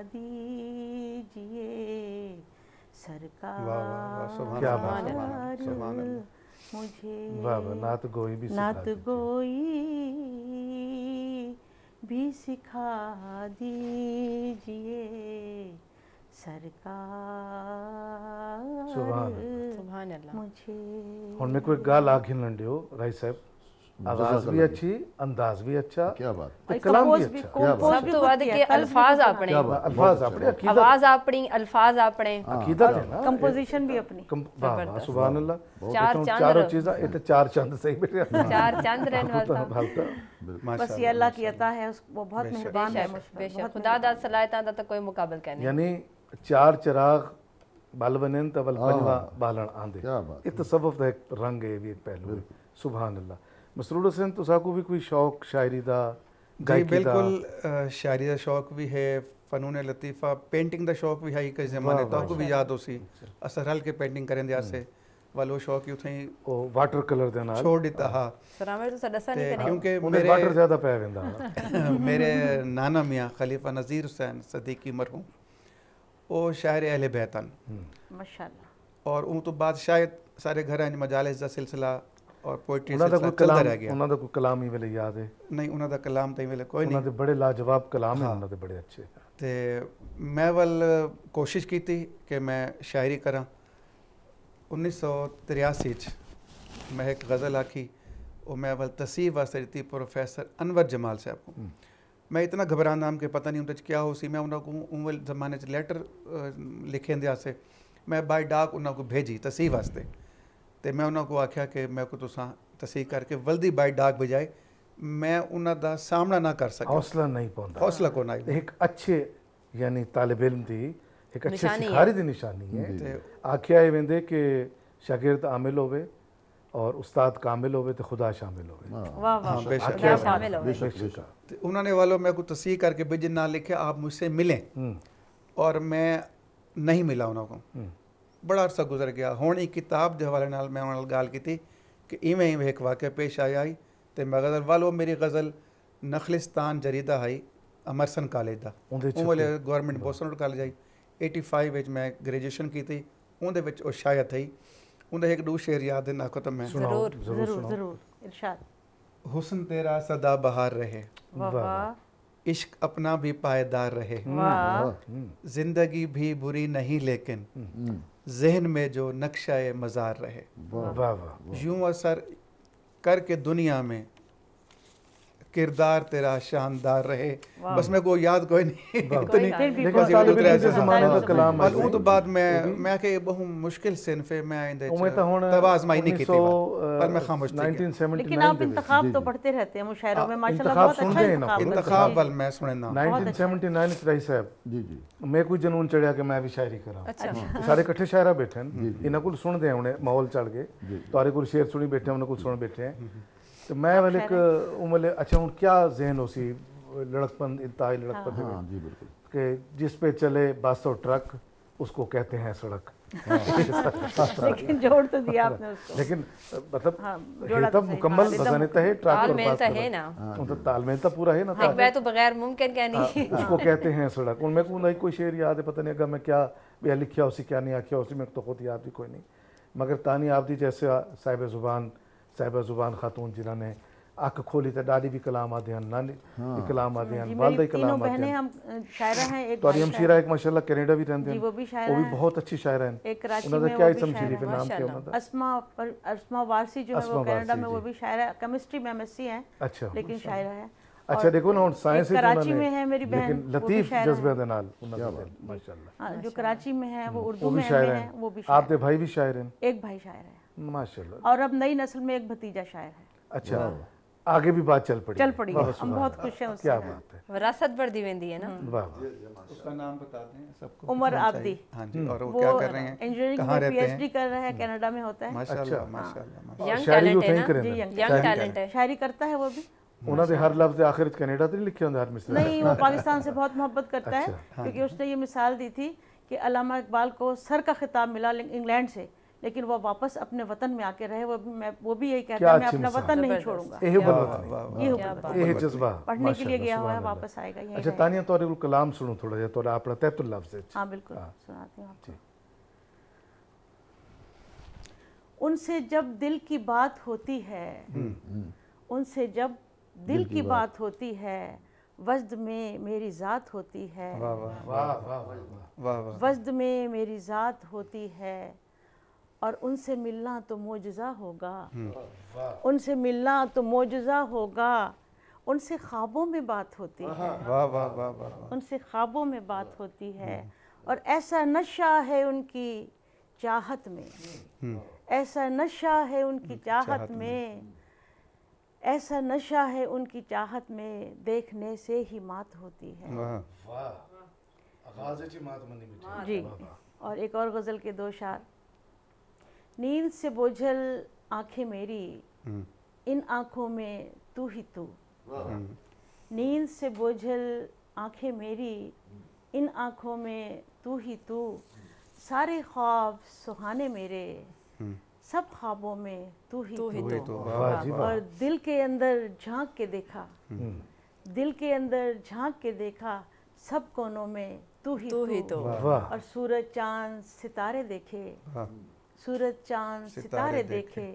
दीजिए सरकार, वाह वाह वाह सुभान क्या अल्लाह बात है। सुभान अल्लाह मुझे वाह वाह, नात गोई भी सिखा नात दीजिए। गोई भी सिखा दीजिए सरकार, सुभान अल्लाह। सुभान अल्लाह। मुझे हुण मैं कोई गाल आखिन लंडियो राय साहब, आवाज भी अच्छी, अंदाज भी अच्छा, क्या बात ते कलाम भी अच्छा। क्या बात सब तो वध के अल्फाज अपने, क्या बात, अल्फाज अपने, अकीदत आवाज अपनी, अल्फाज अपने, अकीदत है ना। कंपोजिशन भी अपनी। वाह वाह सुभान अल्लाह। चार तो चांद चारों रहो। चीज़ां ये तो चार चंद सही बेटे। चार चंद रहने वाला था। हालता बस माशाअल्लाह ये अल्लाह की अता है, वो बहुत मेहरबान है मुझ पर, बेशक बहुत खुदा दा सलाहता दा तो कोई मुकाबल कहने। यानी चार चिराग बल बनेन त बल पंजवा बालन आंदे। क्या बात ये तसव्वुफ दा एक रंग है, भी एक पहलू है। सुभान अल्लाह। मसरूर हुसैन तुसा को भी कोई शौक शायरी दा, जी गायकी दा? बिल्कुल शायरी का शौक भी है, फ़नून लतीफ़ा पेंटिंग का शौक भी है। कई ज़माने वाह, तो आपको भी याद हो सी असां रल के पेंटिंग करें से वालो शौक ही उथे ओ वाटर कलर दे नाल छोड़ दिता। हाँ सरामे तो सदसा नहीं ते कने। क्योंकि उन्हें वाटर ज्यादा पै वेंदा। मेरे नाना मियाँ खलीफा नज़ीर हुसैन सदीकी मरहूम वो शायर अहले बैतन, माशाल्लाह। और उन तो बाद शायद सारे घर मजालिस का सिलसिला और पोइट्री ਉਹਨਾਂ ਦਾ सिलसिला ਕੋਈ चलता ਕਲਾਮ, रह गया। ਉਹਨਾਂ ਦਾ ਕੋਈ ਕਲਾਮ ਹੀ ਵੇਲੇ ਯਾਦ ਹੈ? नहीं उन्होंने कलाम तो वेले कोई ਉਹਨਾਂ नहीं। ਦੇ ਬੜੇ ਲਾਜਵਾਬ ਕਲਾਮ ਹੈ, ਉਹਨਾਂ ਦੇ ਬੜੇ ਅੱਛੇ। तो मैं वल कोशिश की थी कि मैं शायरी करा। 1983 मैं एक गज़ल आखी और मैं वल तसीह वास्ते दी प्रोफेसर अनवर जमाल साहब को। मैं इतना घबराना कि पता नहीं उनके क्या हो सी। मैं उन्होंने उन ज़माने लैटर लिखे दिया से मैं बाय डाक उन्होंने भेजी तसीह वास्ते। तो मैं उन्होंने आख्या कि मैं को तुसा तसीह करके वल्दी बाय डाक बजाए मैं उन्होंने सामना ना कर सका। हौसला नहीं पाਉਂਦਾ। हौसला को ना एक अच्छे यानी तालिब इल्म दी एक अच्छे निशानी है। सिखारी दी निशानी है। ते आख्या ये वेंदे कि शागिर्द आमिल होवे और उस्ताद कामिल होवे तो खुदा शामिल होवे। वाह वाह, हाँ, बेशक। आख्या खुदा शामिल होवे। बेशक बेशक। तो उन्होंने वालों मैं को तस्सीह करके भेजे ना लिखे आप मुझसे मिलें, और मैं नहीं मिला उन्होंने। बड़ा अरसा गुजर गया। हुण एक किताब के हवाले नाल मैं उन्होंने गाल की थी कि इवें इवें एक वाक़या पेश आया आई तो मैं गज़ल वालो मेरी गज़ल नखलिस्तान जरीदा आई अमरसन कॉलेज का ਉਹਦੇ ਚ उमले गवर्नमेंट बोसन रोड कॉलेज आई 85 विच मैं ग्रेजुएशन की थी। उहदे विच ओ शायद थी उहदे एक दो शेर याद है ना को तो मैं सुनाओ, जरूर, जरूर जरूर सुनाओ। जरूर इरशाद। हुस्न तेरा सदा बहार रहे, वाह वाह इश्क अपना भी पायदार रहे, वाह, जिंदगी भी बुरी नहीं लेकिन जहन में जो नक्शा मज़ार रहे। वाह वाह। यूं असर करके दुनिया में किरदार तेरा शानदार रहे। बस मेरे को याद कोई नहीं इतनी फिर भी लेकिन तालिब इल्म के ज़माने का कलाम और वो तो बाद मैं के बहुत मुश्किल सिनफे मैं आइंदे उमें तो हुण तब आजमाई नहीं की थी पर मैं खामोश थी। 1979 लेकिन आप इंतखाब तो पढ़ते रहते हैं मुशायरों में माशाल्लाह, इंतखाब बहुत अच्छा सुनते हैं ना, इंतखाब है। इंतखाब वाल मैं सुने ना 1979 च राई साहब जी जी मैं कोई जनून चढ़िया कि मैं भी शायरी करा। अच्छा सारे इकट्ठे शायरा बैठे हैं, इन्हां को सुनते हैं, उन्हें माहौल चढ़ गए तारे को शेर सुनी बैठे हैं, उन्हें को सुन बैठे हैं। तो मैं वाले एक उमले अच्छा हूँ क्या जहन हो सी लड़कपन, इंतहाई लड़कपन हाँ जी बिल्कुल। कि जिस पे चले बस और ट्रक उसको कहते हैं सड़क। लेकिन जोड़ तो दिया आपने उसको। लेकिन मतलब हाँ, है जोड़ा तो तो सही। मुकम्मल हाँ, बजाने तो है ट्रक और तालमेल बस तो है ना। तो तालमेल तो पूरा है ना। एक बै तो बगैर मुमकिन क्या नहीं। उसको कहते हैं सड़क। उनमें को नहीं कोई शेर याद है, पता नहीं अगर मैं क्या या लिखा उसी क्या नहीं आखिया उसी में तो खुद याद भी कोई नहीं। मगर तानी आबदी जैसे साहिब ज़ुबान खातून जिन्होंने अख खोली तो डाडी भी कलाम आदे हैं, नानी भी कलाम आदे हैं, जी, वालदा मेरी ही तीनों कलाम आदे बहनें हैं। हम शायरा हैं। एक तो भाई अरियम शीरा एक माशाल्लाह कनाडा भी रहते जी, हैं, वो भी शायरा वो भी हैं। बहुत अच्छी शायरा हैं। एक कराची उन्होंने में क्या वो भी इसम शायर शरीफ हैं। नाम क्या माशाल्लाह। उन्होंने? अस्मा वारसी जो है अस्मा वो कनाडा वारसी, में, वो जी। भी शायरा, केमिस्ट्री में एमएससी हैं अच्छा लेकिन शायरा है। अच्छा देखो ना, साइंस एक कराची में है मेरी बहन, लेकिन वो भी लतीफ शायरा जज्बे है। दे नाल उन्होंने माशाल्लाह। हाँ, जो कराची में है वो उर्दू वो भी में शायर है, हैं, वो भी आपके शायर। भाई भी शायर हैं एक भाई शायर है माशाल्लाह। और अब नई नस्ल में एक भतीजा शायर है। अच्छा, आगे भी बात चल पड़ी? चल पड़ी है, बहुत हम बहुत खुश हैं उससे। क्या बात है, विरासत बढ़ती वेंदी है ना। वाह वाह। उसका नाम बता दें सबको। उमर पूछना आब्दी। चाहिए। हाँ जी, और वो वो क्या कर रहे हैं, इंजीनियरिंग कहाँ में रहते पीएचडी हैं? कर रहा है, कनाडा में होता है। माशाल्लाह हाँ। माशाल्लाह। यंग शायरी टैलेंट उठाई है ना, करें जी, ना? यंग टैलेंट है। शायरी करता है वो भी। उन्होंने हर लफ्ज आखिर कनाडा तो नहीं लिखे होंगे हर मिसरे? नहीं, वो पाकिस्तान से बहुत मोहब्बत करता है, अच्छा। क्योंकि उसने ये मिसाल दी थी कि अल्लामा इकबाल को सर का खिताब मिला इंग्लैंड से, लेकिन वो वापस अपने वतन में आके रहे। वो भी यही कहता क्या है, मैं अच्छी अपना मिसाल। वतन नहीं जबरदस्त। छोड़ूंगा। ਇਹ ਬਲਵਤਨੀ, ये क्या हुब्बत। बात ਇਹ जज्बा पढ़ने के लिए गया हुआ है, माशाअल्लाह, वापस आएगा यहीं अच्छा रहेगा। तानिया तोरे को कलाम सुनो थोड़ा जिहा तोरा अपना तैतुल लफ्ज है। हाँ बिल्कुल, सुनाती हूँ आपको। जी। उनसे जब दिल की बात होती है, उनसे जब दिल की बात होती है, वजद में मेरी ज़ात होती है, वाह वाह वाह वाह वाह। वाह वाह। वजद में मेरी ज़ात होती है, और उनसे मिलना तो मोजज़ा होगा, उनसे मिलना तो मोजज़ा होगा, उनसे ख्वाबों में बात होती है, वाह वाह वाह वाह। उनसे ख्वाबों में बात होती है, और ऐसा नशा है उनकी चाहत में, ऐसा नशा है उनकी चाहत में, ऐसा नशा है उनकी चाहत में, देखने से ही मात होती है। वाह वाह, आगाज़ ची मात मनी बिठी। जी। और एक और गज़ल के दो शार। नींद से बोझल आंखें मेरी, इन आंखों में तू ही तू, नींद से बोझल आंखें मेरी, इन आंखों में तू ही तू, सारे ख्वाब सुहाने मेरे, सब ख्वाबों में तू ही तू ही तू, तो। वाह जी वाह। और दिल के अंदर झांक के देखा, दिल के अंदर झांक के देखा, सब कोनों में तू ही तू ही तो। वाह। और सूरज चांद सितारे देखे, सूरज चांद सितारे देखे,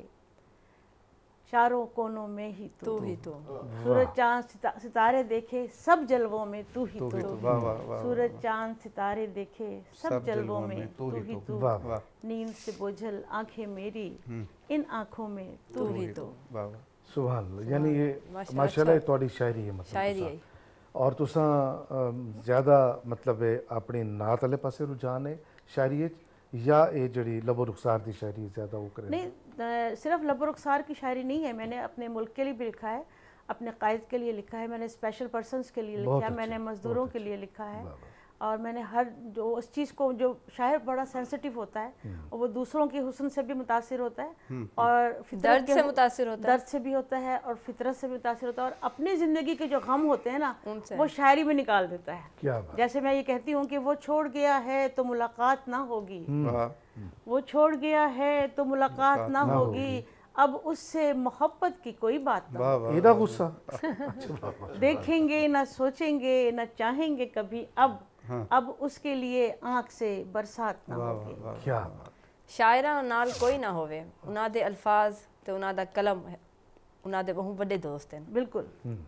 चारों कोनों में ही तू ही तो। सूरज चांद सितारे देखे, सब जलवों में तू ही तू ही तू, तो। वाह वाह वाह। सूरज चांद सितारे देखे, सब जलवों में तू ही तू, वाह वाह। नींद से बोझल आंखें मेरी, इन आंखों में तू ही ही तो। वाह वाह। सुभान अल्लाह। यानी ये माशाअल्लाह, माशाल्लाह अच्छा। थोड़ी शायरी है, मतलब शायरी तुसां। है। और तुसां ज़्यादा मतलब है अपनी नात वाले पासे रुझान है शायरी च, या ये जड़ी लबो रुखसार दी शायरी ज़्यादा वो करे? नहीं, सिर्फ लबो रुखसार की शायरी नहीं है, मैंने अपने मुल्क के लिए भी लिखा है, अपने कायद के लिए लिखा है, मैंने स्पेशल पर्सन्स के लिए बहुत लिखा है, अच्छे, मैंने मज़दूरों बहुत के अच्छे। लिए लिखा है, वाह, वाह। और मैंने हर जो उस चीज़ को, जो शायर बड़ा सेंसिटिव होता है, और वो दूसरों के हुस्न से भी मुतासिर होता है, और फितरत दर्द के से मुतासिर होता है। दर्द से भी होता है, और फितरत से भी मुतासिर होता है, और अपनी ज़िंदगी के जो गम होते हैं ना, उनसे। वो शायरी में निकाल देता है। क्या बात। जैसे मैं ये कहती हूँ कि वो छोड़ गया है तो मुलाकात ना होगी, वाह वो छोड़ गया है तो मुलाकात ना ना होगी, अब उससे मोहब्बत की कोई बात ना वाह वाह। एदा गुस्सा। होगी। देखेंगे ना सोचेंगे ना चाहेंगे कभी, अब उसके लिए आंख से बरसात ना होगी। क्या बात। शायरा नाल कोई ना होवे, उन्हां दे अल्फाज ते उन्हां दा कलम है, उन्हां दे बहुत बड़े दोस्त हैं। बिल्कुल।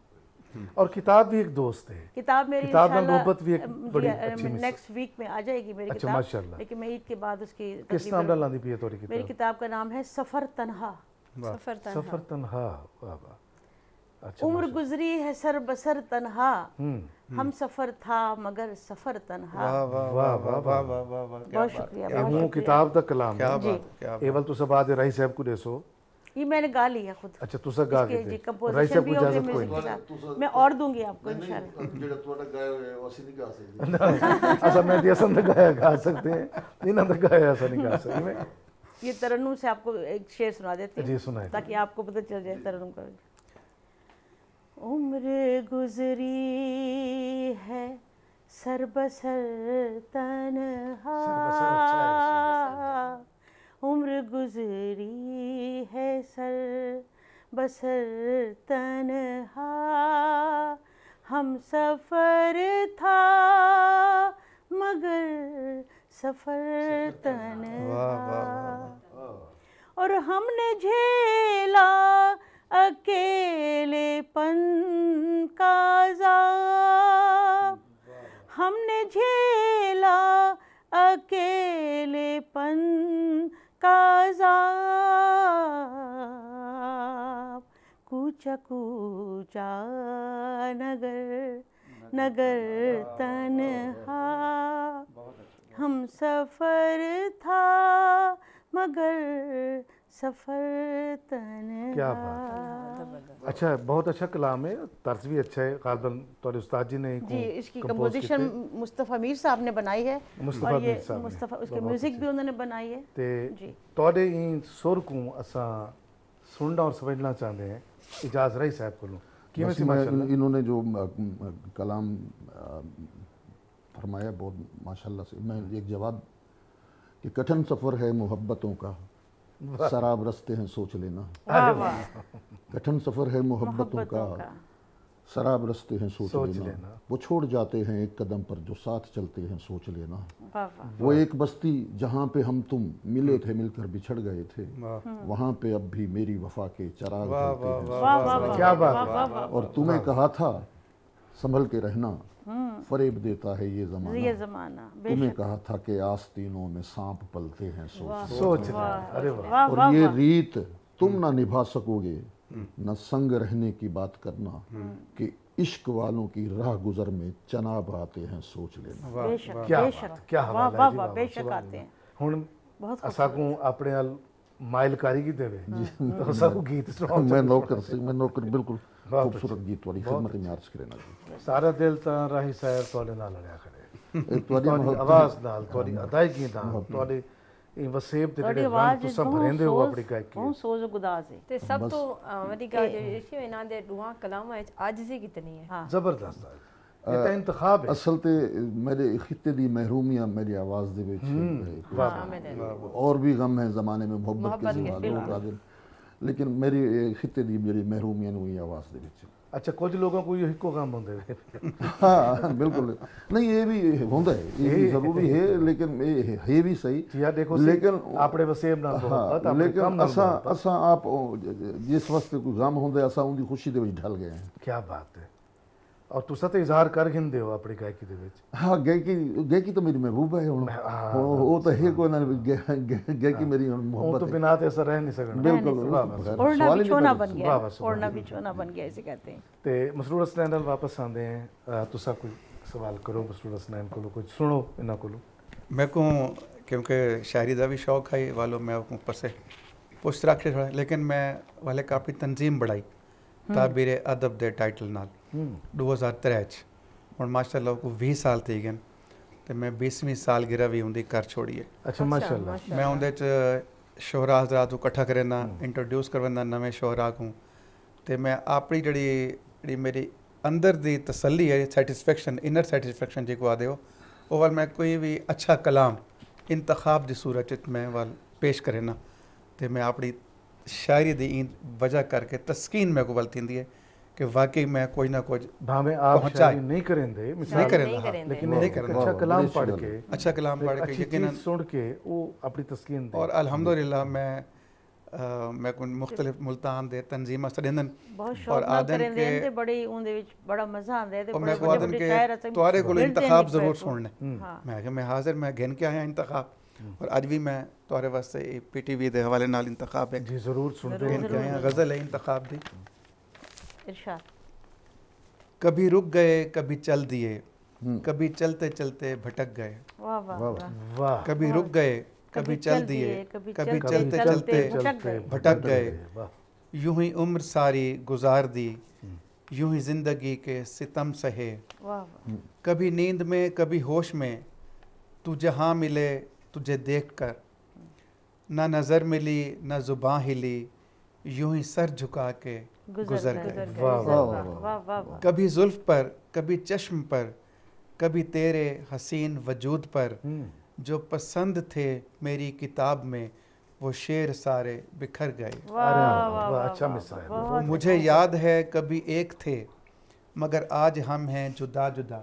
और किताब भी एक दोस्त है। किताब मेरी किताब में इंशाल्लाह, मोहब्बत भी एक बड़ी अच्छी मिसाल। नेक्स्ट वीक में आ जाएगी मेरी अच्छा, किताब, माशाल्लाह। लेकिन मैं ईद के बाद उसकी किस नाम डाल लांदी पिए तोरी मेरी किताब? किताब का नाम है सफ़र तन्हा। सफर तन्हा। सफर तन्हा। वाह वाह। अच्छा उम्र गुजरी है सर बसर तन्हा, हम्म। हम सफ़र था मगर सफ़र तन्हा। वाह वाह वाह वाह वाह वाह वाह वाह। क्या बहुत बात, शुक्रिया, क्या बहुत हूँ शुक्रिया। किताब दा कलाम क्या है। बात, क्या बात। एवल तुसा बाद राई साहब को देसो। ये मैंने गा लिया खुद। अच्छा तुसा गा के इसके जी दे। राई कंपोजिशन साहब भी को हो गई इजाजत कोई म्यूजिक नहीं। के साथ। मैं और दूंगी आपको इंशाल्लाह। ਜਿਹੜਾ ਤੁਹਾਡਾ ਗਾਇਆ ਹੋਇਆ ਉਹ ਅਸੀਂ ਨਹੀਂ ਗਾ ਸਕਦੇ। असा मैं दिया संद गाया गा सकते हैं, इन्हों ने गाया ऐसा नहीं गा सकते। मैं ये तरन्नुम से आपको एक शेर सुना देती हूँ, जी सुनाए। ताकि आपको पता चल जाए तरन्नुम का। उम्र गुजरी है सर बसर तन्हा, उम्र गुजरी है सर बसर तन्हा, हम सफर था मगर सफर तन्हा, और हमने झेला अकेलेपन का अज़ाब, हमने झेला अकेलेपन का अज़ाब, कूचा कूचा नगर नगर तन्हा, हम सफर था मगर सफर तन्हा। क्या बात। अच्छा, बहुत अच्छा कलाम है, तर्ज भी अच्छा है। गालबन तोरे उस्ताद जी ने जी, इसकी कंपोजिशन मुस्तफ़ा मीर साहब ने बनाई है मुस्तफ़ा और ये मीर साहब ने, मुस्तफ़ा उसके बहुत म्यूजिक अच्छी। भी उन्होंने बनाई है ते जी। तोड़े इन सुर को असा सुनना और समझना चाहते हैं। इजाज़ रही साहब को कि बस इन्होंने जो कलाम फरमाया बहुत माशाल्लाह से, मैं एक जवाब कि कठिन सफ़र है मोहब्बतों का, शराब रस्ते हैं सोच लेना। वाह वाह। कठिन सफ़र है मोहब्बतों का, शराब रस्ते हैं सोच लेना। वो छोड़ जाते हैं एक कदम पर जो साथ चलते हैं सोच लेना। वाह वाह। वो एक बस्ती जहाँ पे हम तुम मिले थे मिलकर बिछड़ गए थे, वहाँ पे अब भी मेरी वफा के चराग जलते हैं। वाह वाह वाह। क्या बात है। और तुम्हें कहा था संभल के रहना, फरेब देता है ये ज़माना। तुम्हें कहा था कि आस्तीनों में सांप पलते हैं सोच लेना। अरे वाह। और ये रीत तुम ना निभा सकोगे, न संग रहने की बात करना कि इश्क वालों की राह गुजर में चनाब आते हैं सोच लेना। बेशक क्या बेशक। बात, क्या वाह हवाला वाह है जी, वाह, वाह, बेशक सुभान आते हैं। हुन बहुत असा को अपने अल माइल कारीगी देवे तो असा को गीत सुनाओ। मैं नौकर बिल्कुल खूबसूरत गीत वाली खिदमत में अर्ज करना जी। सारा दिल ता राही साहब तोले नाल लड़या करे, ਤੁਹਾਡੀ तोरी आवाज नाल, तोरी अदायगी नाल, तोरी इन वसेब ते ਤੁਹਾਡੀ जेड़े रंग ਆਵਾਜ਼ तुसा भरेंदे हो अपनी गायकी। बहुत सोज गुदाज है। ਤੇ ਸਭ ਤੋਂ ਵੱਡੀ ਗੱਲ ਜਿਹੜੀ ਸੀ ਇਹਨਾਂ ਦੇ ਦੁਆ ਕਲਾਮਾਂ ਵਿੱਚ ਆਜਜ਼ੀ कितनी है। हाँ। जबरदस्त है ये तो इंतखाब है। असल ते मेरे खित्ते दी महरूमियां मेरी आवाज़ दे विच शामिल है। और भी गम है ज़माने में मोहब्बत के मोहब्बत के सिवा सिवा। लोग आदिल, लेकिन मेरी खित्ते दी मेरी महरूमियां हुई आवाज़ दे विच। अच्छा, कुछ लोगों को ये हिक्को काम होंदे वे। हाँ बिल्कुल नहीं, ये भी होता है, ये भी ज़रूरी है, लेकिन ये है भी सही। या देखो लेकिन अपने वसेब नाल मोहब्बत, अपने लेकिन काम नाल असा मोहब्बत। असा आप जिस वक्त कोई गम होंदा असा उनकी खुशी दे विच ढल गए हैं। क्या बात है। और तुसा तो इजहार कर गिंदे हो अपनी गायकी दे विच। हाँ, गायकी तो मेरी महबूबा है हुण, वो तो है कोई ना, गायकी मेरी वो मोहब्बत तो है। बिना ते ऐसा रह नहीं सकना। बिल्कुल ओढ़ना सवाल ही बिछोना नहीं बन पैदा। गया, वाह, वाह, ओढ़ना बिछोना बन गया इसे कहते हैं। ते मसरूर हसनैन नाल वापस आंदे हैं। तुसा कोई सवाल करो मसरूर हसनैन को, कुछ सुनो इन्हां को। मैं को क्योंकि शायरी का भी शौक है वालों मैं ऊपर से पुछ रखे थोड़ा, लेकिन मैं वाले काफ़ी तंजीम बढ़ाई ताबीर अदब दे टाइटल नाल 2003 और माशाल्लाह को 20 साल थी गए तो मैं 20वीं सालगिरह भी उनकी कर छोड़ी है। अच्छा माशाल्लाह। मैं उनके शोहरा हजरात को इकट्ठा करना, इंट्रोड्यूस करवाना नवे शोहरा को, तो मैं अपनी जी मेरी अंदर दी तसल्ली है, सैटिस्फैक्शन, इनर सैटिस्फैक्शन जो आदे हो वो वाल मैं कोई भी अच्छा कलाम इंतखाब की सूरत मैं वाल पेश करे ना, तो मैं अपनी शायरी दी वजह करके तस्कीन मेरे को वाल थी है कि वाकई मैं कोई ना कोई भावे आप शायरी नहीं करेंदे, नहीं करेंदा, लेकिन नहीं एक करेंदा। अच्छा कलाम पढ़ के, अच्छा कलाम पढ़ के अच्छी चीज़ सुन के वो अपनी तस्कीन दे। और अल्हम्दुलिल्लाह मैं को मुख्तलिफ मुल्तान दे तंजीमा सडेंदन बहुत और शौक नाल आदन करेंदे के ते बड़ी उनदे विच बड़ा मजा आंदा है ते और बड़े मैं को आदन बड़े शायर के असें तुम्हारे को मिलते हैं इंतखाब एक ज़रूर दूसरे को। सुनने, हाँ। मैं हाजिर मैं गिन के आया इंतखाब और आज भी मैं तुम्हारे वास्ते PTV दे हवाले नाल इंतखाब है जी जरूर सुनते गिन के आया। गज़ल है इंतखाब दी। इरशाद। कभी रुक गए कभी चल दिए, कभी चलते चलते भटक गए, वाह वाह वाह। वाह। कभी रुक गए कभी चल दिए, कभी चलते चलते भटक गए, यूं ही उम्र सारी गुजार दी, यूं ही जिंदगी के सितम सहे, वाह वाह। कभी नींद में कभी होश में तू जहाँ मिले तुझे देखकर, ना नज़र मिली ना जुबां हिली, यूं ही सर झुका के गुजर गए। वाह वाह वाह वाह। कभी जुल्फ पर कभी चश्म पर, कभी तेरे हसीन वजूद पर, जो पसंद थे मेरी किताब में वो शेर सारे बिखर गए। वाह, अच्छा मिसरा है। वो मुझे याद है कभी एक थे मगर आज हम हैं जुदा जुदा,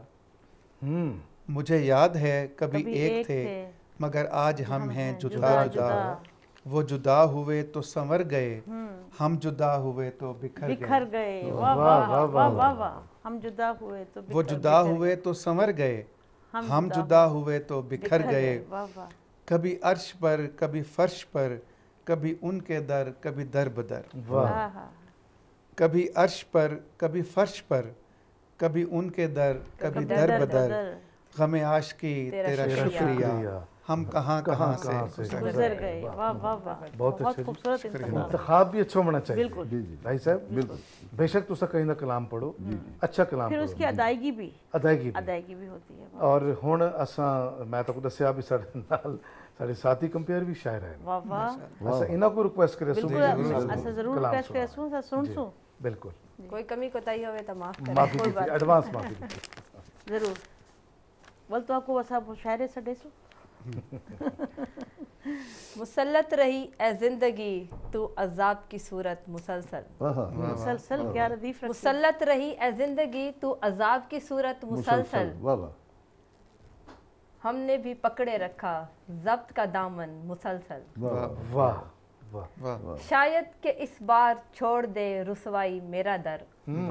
मुझे याद है कभी एक थे मगर आज हम हैं जुदा जुदा, वो जुदा हुए तो संवर गए, हम जुदा हुए तो बिखर गए। वाह वाह वाह वाह वाह। हम जुदा हुए तो वो जुदा हुए तो संवर गए, हम जुदा हुए तो बिखर गए। वाह वाह। कभी अर्श पर कभी फर्श पर, कभी उनके दर कभी दर बदर, वाह। कभी अर्श पर कभी फर्श पर, कभी उनके दर कभी दर बदर, गमे आशिकी तेरा शुक्रिया, हम कहाँ कहाँ से गुजर गए। वाह वाह वाह, बहुत अच्छे जी। खूबसूरत इंतखाब। इंतखाब भी अच्छा होना चाहिए बिल्कुल। भाई साहब, बिल्कुल। बेशक तुसा कहीं ना कलाम पढ़ो, अच्छा कलाम फिर पढ़ो, उसकी अदायगी भी अदायगी भी होती है। और हुण असां मैं तो दस्या भी साडे नाल साडे साथी कंपेयर भी शायर हैं। वाह वाह, असां इना को रिक्वेस्ट करे बिल्कुल असां जरूर रिक्वेस्ट करसूं, असां सुनसूं। बिल्कुल, कोई कमी कोताही होवे तो माफ करें। माफी की एडवांस माफी जरूर। बोल तो आपको वसा शायरे सडेसो। मुसल्लत रही ए जिंदगी तू अजाब की सूरत मुसलसल। मुसलसल क्या रदीफ रखी। मुसल्लत रही ए जिंदगी तू अजाब की सूरत मुसलसल। वाह वाह, हमने भी पकड़े रखा जब्त का दामन मुसलसल। वाह वाह। शायद के इस बार छोड़ दे रुसवाई मेरा दर।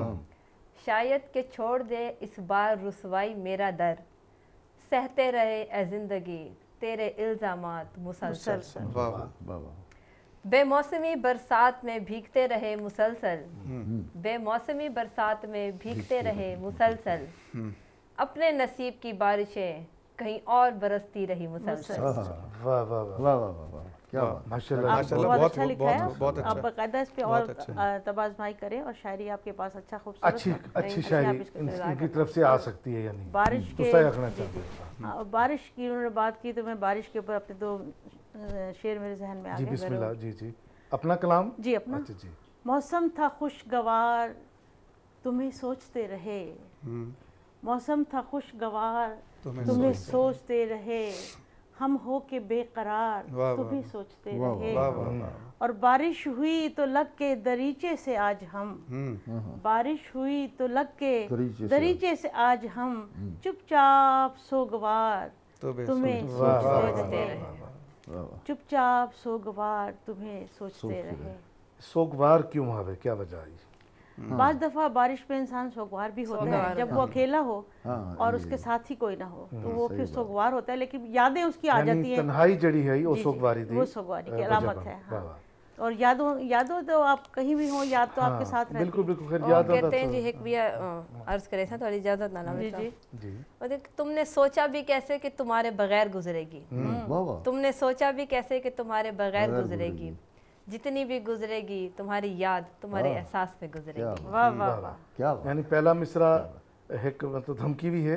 शायद के छोड़ दे इस बार रुसवाई मेरा दर। सहते रहे ए जिंदगी तेरे इल्जामात मुसलसल। वाह वाह, बेमौसमी बरसात में भीगते रहे मुसलसल। बेमौसमी बरसात में भीगते रहे मुसलसल। अपने नसीब की बारिशें कहीं और बरसती रही मुसलसल। वाह वाह वाह वाह वाह वाह, क्या बात। माशाल्लाह। माशाल्लाह, बहुत बहुत अच्छा लिखा है। बहुत अच्छा। आप बाकायदा इस पे और तबाज़माई करें और शायरी आपके पास अच्छा खूबसूरत अच्छी शायरी इनकी तरफ से आ सकती है, यानी बारिश के तो रखना चाहते हैं। और बारिश की उन्होंने बात की तो मैं बारिश के ऊपर अपने दो शेर मेरे जहन में आ जी गए। बिस्मिल्लाह। जी जी, अपना कलाम जी अपना। अच्छा जी। मौसम था खुशगवार तुम्हें सोचते रहे। मौसम था खुशगवार तुम्हें सोचते रहे। हम हो के बेकरार तुम्हें सोचते रहे। और बारिश हुई तो लग के दरीचे से आज हम। बारिश हुई तो लग के दरीचे से आज हम। चुपचाप सोगवार तुम्हें सोचते रहे। चुपचाप सोगवार तुम्हें सोचते रहे। सोगवार क्यों हवे, क्या वजह है? बाज दफा बारिश पे इंसान सोगवार भी होता है जब वो अकेला हो और उसके साथ ही कोई ना हो तो वो फिर सोगवार होता है, लेकिन यादें उसकी आ जाती हैं। तन्हाई जड़ी है वो सोगवारी दी, वो सोगवारी की अलामत है। और यादों तो आप कहीं भी हो, याद तो आपके साथ रहती है। बिल्कुल बिल्कुल। खैर और याद कहते हैं जी एक भी अर्ज करे था थोड़ी इजाजत ना जी जी जी। और तुमने सोचा भी कैसे कि तुम्हारे बगैर गुजरेगी। वाह वाह, तुमने सोचा भी कैसे कि तुम्हारे बगैर गुजरेगी। जितनी भी गुजरेगी तुम्हारी याद तुम्हारे एहसास में गुजरेगी। वाह वाह वाह, क्या बात। यानी पहला मिसरा एक मतलब धमकी भी है,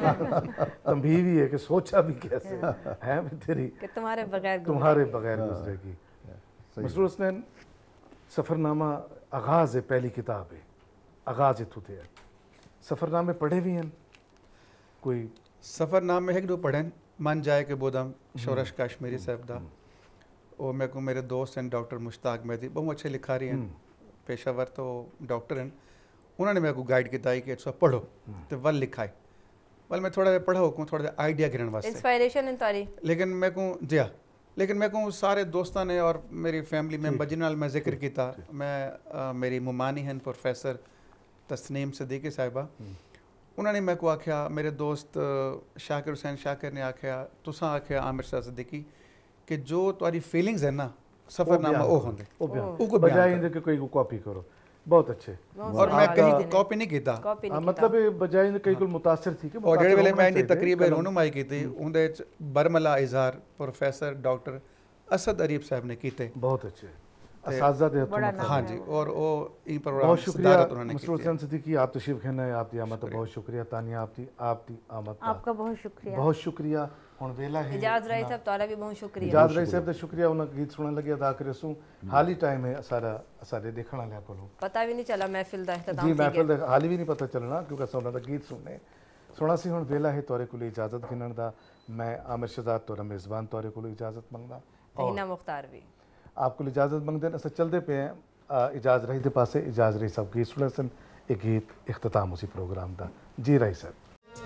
तंबीह भी है कि सोचा भी कैसे है तेरी कि तुम्हारे बगैर गुजरेगी। मसरूर हसनैन, सफ़रनामा आगाज़ है, पहली किताब है, आगाज़ इतू थे। सफ़रनामे पढ़े भी हैं कोई? सफ़रनामे एक दो पढ़न मन जाए के बोदम शोरश कश्मीरी साहब दा और मेरे को मेरे दोस्त हैं डॉक्टर मुश्ताक मेहदी, बहुत अच्छे लिखारी हैं, पेशावर तो डॉक्टर हैं। उन्होंने मेरे को गाइड किया कि इट्स पढ़ो तो वल लिखाए वल मैं थोड़ा पढ़ा को थोड़ा आइडिया गिरने वास्ते इंस्पायरेशन इन तारी। लेकिन मेरे को जी हाँ, लेकिन मेरे को सारे दोस्तों ने और मेरी फैमिली मेंबर जिन्होंने मैं जिक्र किया, मैं मेरी मुमानी हैं प्रोफेसर तस्नीम सदीकी साहिबा, उन्होंने मेरे को आख्या, मेरे दोस्त शाकिर हुसैन शाकिर ने आख्या, तुसा आख्या आमिर शाह सदीकी कि जो तुम्हारी फीलिंग्स है ना सफ़रनामा वो होंगे उनको बजाय इनके कि कोई कॉपी करो। बहुत अच्छे। और मैं कहीं कॉपी नहीं कीता, मतलब बजाय इनके कई मुतासिर थी कि और जेड़े वेले मैं इनकी तकरीबन रहनुमाई की थी उनदे बरमला इजहार प्रोफेसर डॉक्टर असद अरीब साहब ने कीते। बहुत अच्छे असाज़ा दे। हाँ जी, और वो इन पर बहुत शुक्रिया मसरूर हसैन सिद्दीकी, आप तशरीफ खाना है, आपकी आमद का बहुत शुक्रिया। तानिया आपकी आमद का आपका बहुत शुक्रिया। बहुत शुक्रिया। हुण वेला है इजाज रही साहब तारा भी बहुत शुक्रिया। इजाज रही साहब दा शुक्रिया। उन गीत सुनने लगे अदा करे सू हाल ही टाइम है सारा सारे देखण वाले कोलों पता भी नहीं चला महफिल दा इख्तिताम जी, महफिल दा हाल भी नहीं पता चलना क्योंकि असां उन्हां दा गीत सुना सी। हुण वेला है तोरे कोल इजाजत गिनण दा। मैं आमिर शहजाद तोरा मेज़बान तोरे कोल इजाजत मंगदा और हिना मुख्तार भी आपको इजाजत मंगदे असां चलदे पे हैं इजाज रही दे पासे। इजाज रही साहब गीत सुने सन, एक गीत इख्तिताम उसी प्रोग्राम दा। जी रही साहब।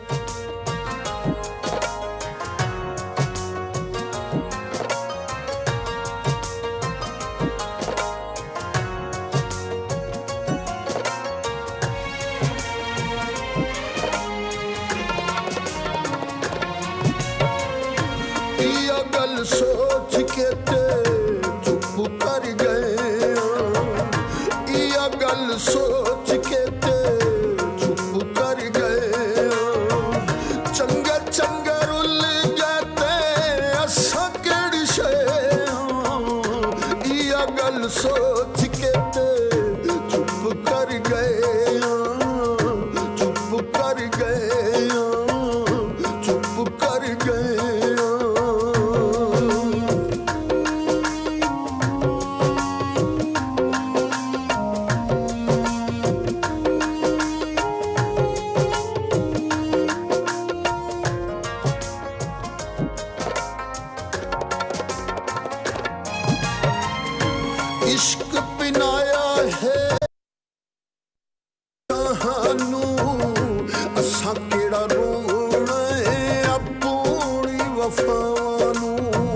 सोच के ते चुप कर गए, या गल सोच के ते चुप कर गए। असां केड़ा रोना है अपनी वफा नू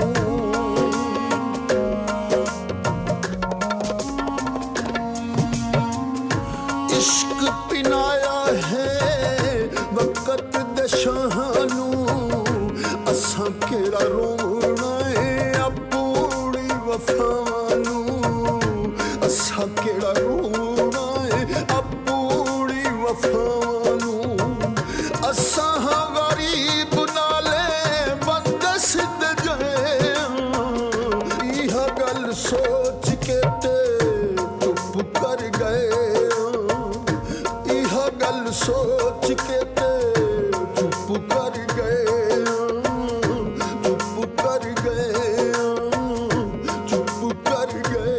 इश्क पिनाया है वक्त दे शाहानू असां केड़ा रोना है अपनी वफा नू असां केड़ा रोना है अपनी वफा नू असां गरीब नाले बंदे सिद्ध गए इह गल सोच के ते चुप कर गए गल सोच के ते चुप कर गए चुप कर गए चुप कर गए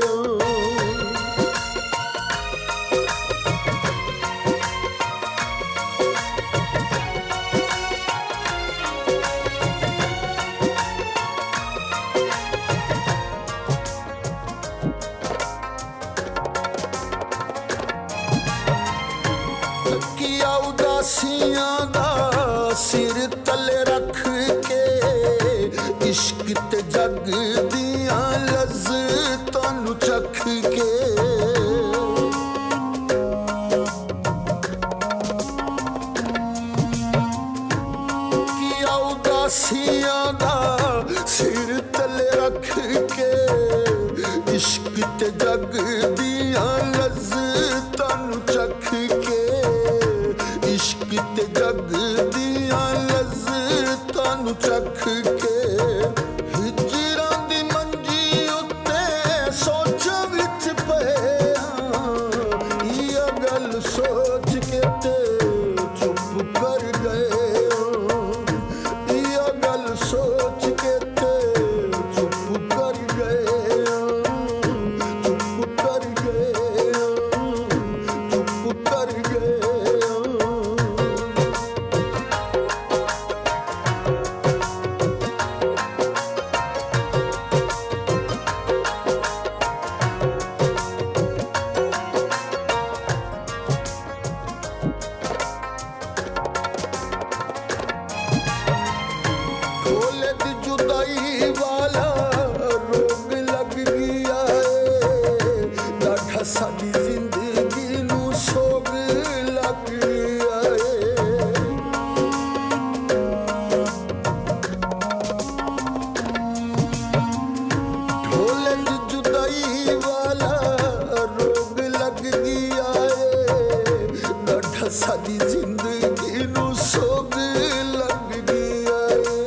किया उदासियां दा सिर तले रख के इश्क ते जग दियां लज़्ज़तां नू चख के किया उदासियां दा सिर तले रख के इश्क ते जग दियां लज़्ज़तां नू चख के इश्क ते जग दियां लज़्ज़तां नू चख के हिजरां दी मंजी उत्ते सोचां विच पिया इह गल सोच के ते चुप कर गए इह गल सोच के ते चुप कर गए चुप कर गए चुप कर गए ढोले दी जुदाई वाला रोग लग गया है डाढा साडी जिंदगी नू सोग लग गया है ढोले दी जुदाई वाला रोग लग गया है डाढा साडी जिंदगी नू सोग लग गया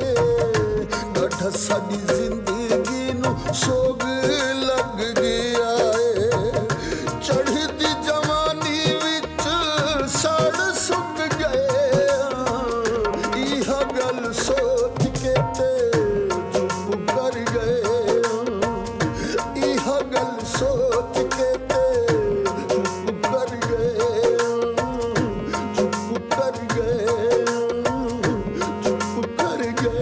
है साडी जिंदगी नू सोग लग गया है चढ़दी जवानी विच सड़ सुक गए इह गल सोच के ते चुप कर गए इह गल सोच के ते चुप कर गए चुप कर गए चुप कर गए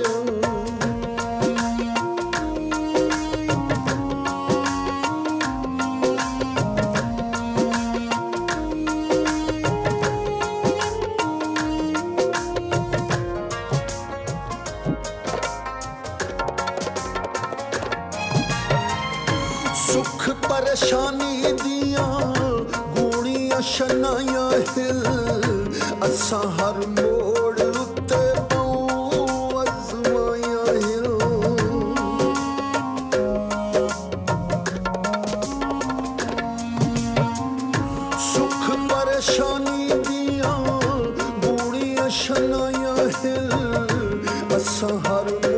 सुख परेशानी दियां गूणियां शनायां हिल असां हर मोड़ उत्ते पाऊं अज़मायां हिल सुख परेशानी दियां गूणियां शनायां हिल असां हर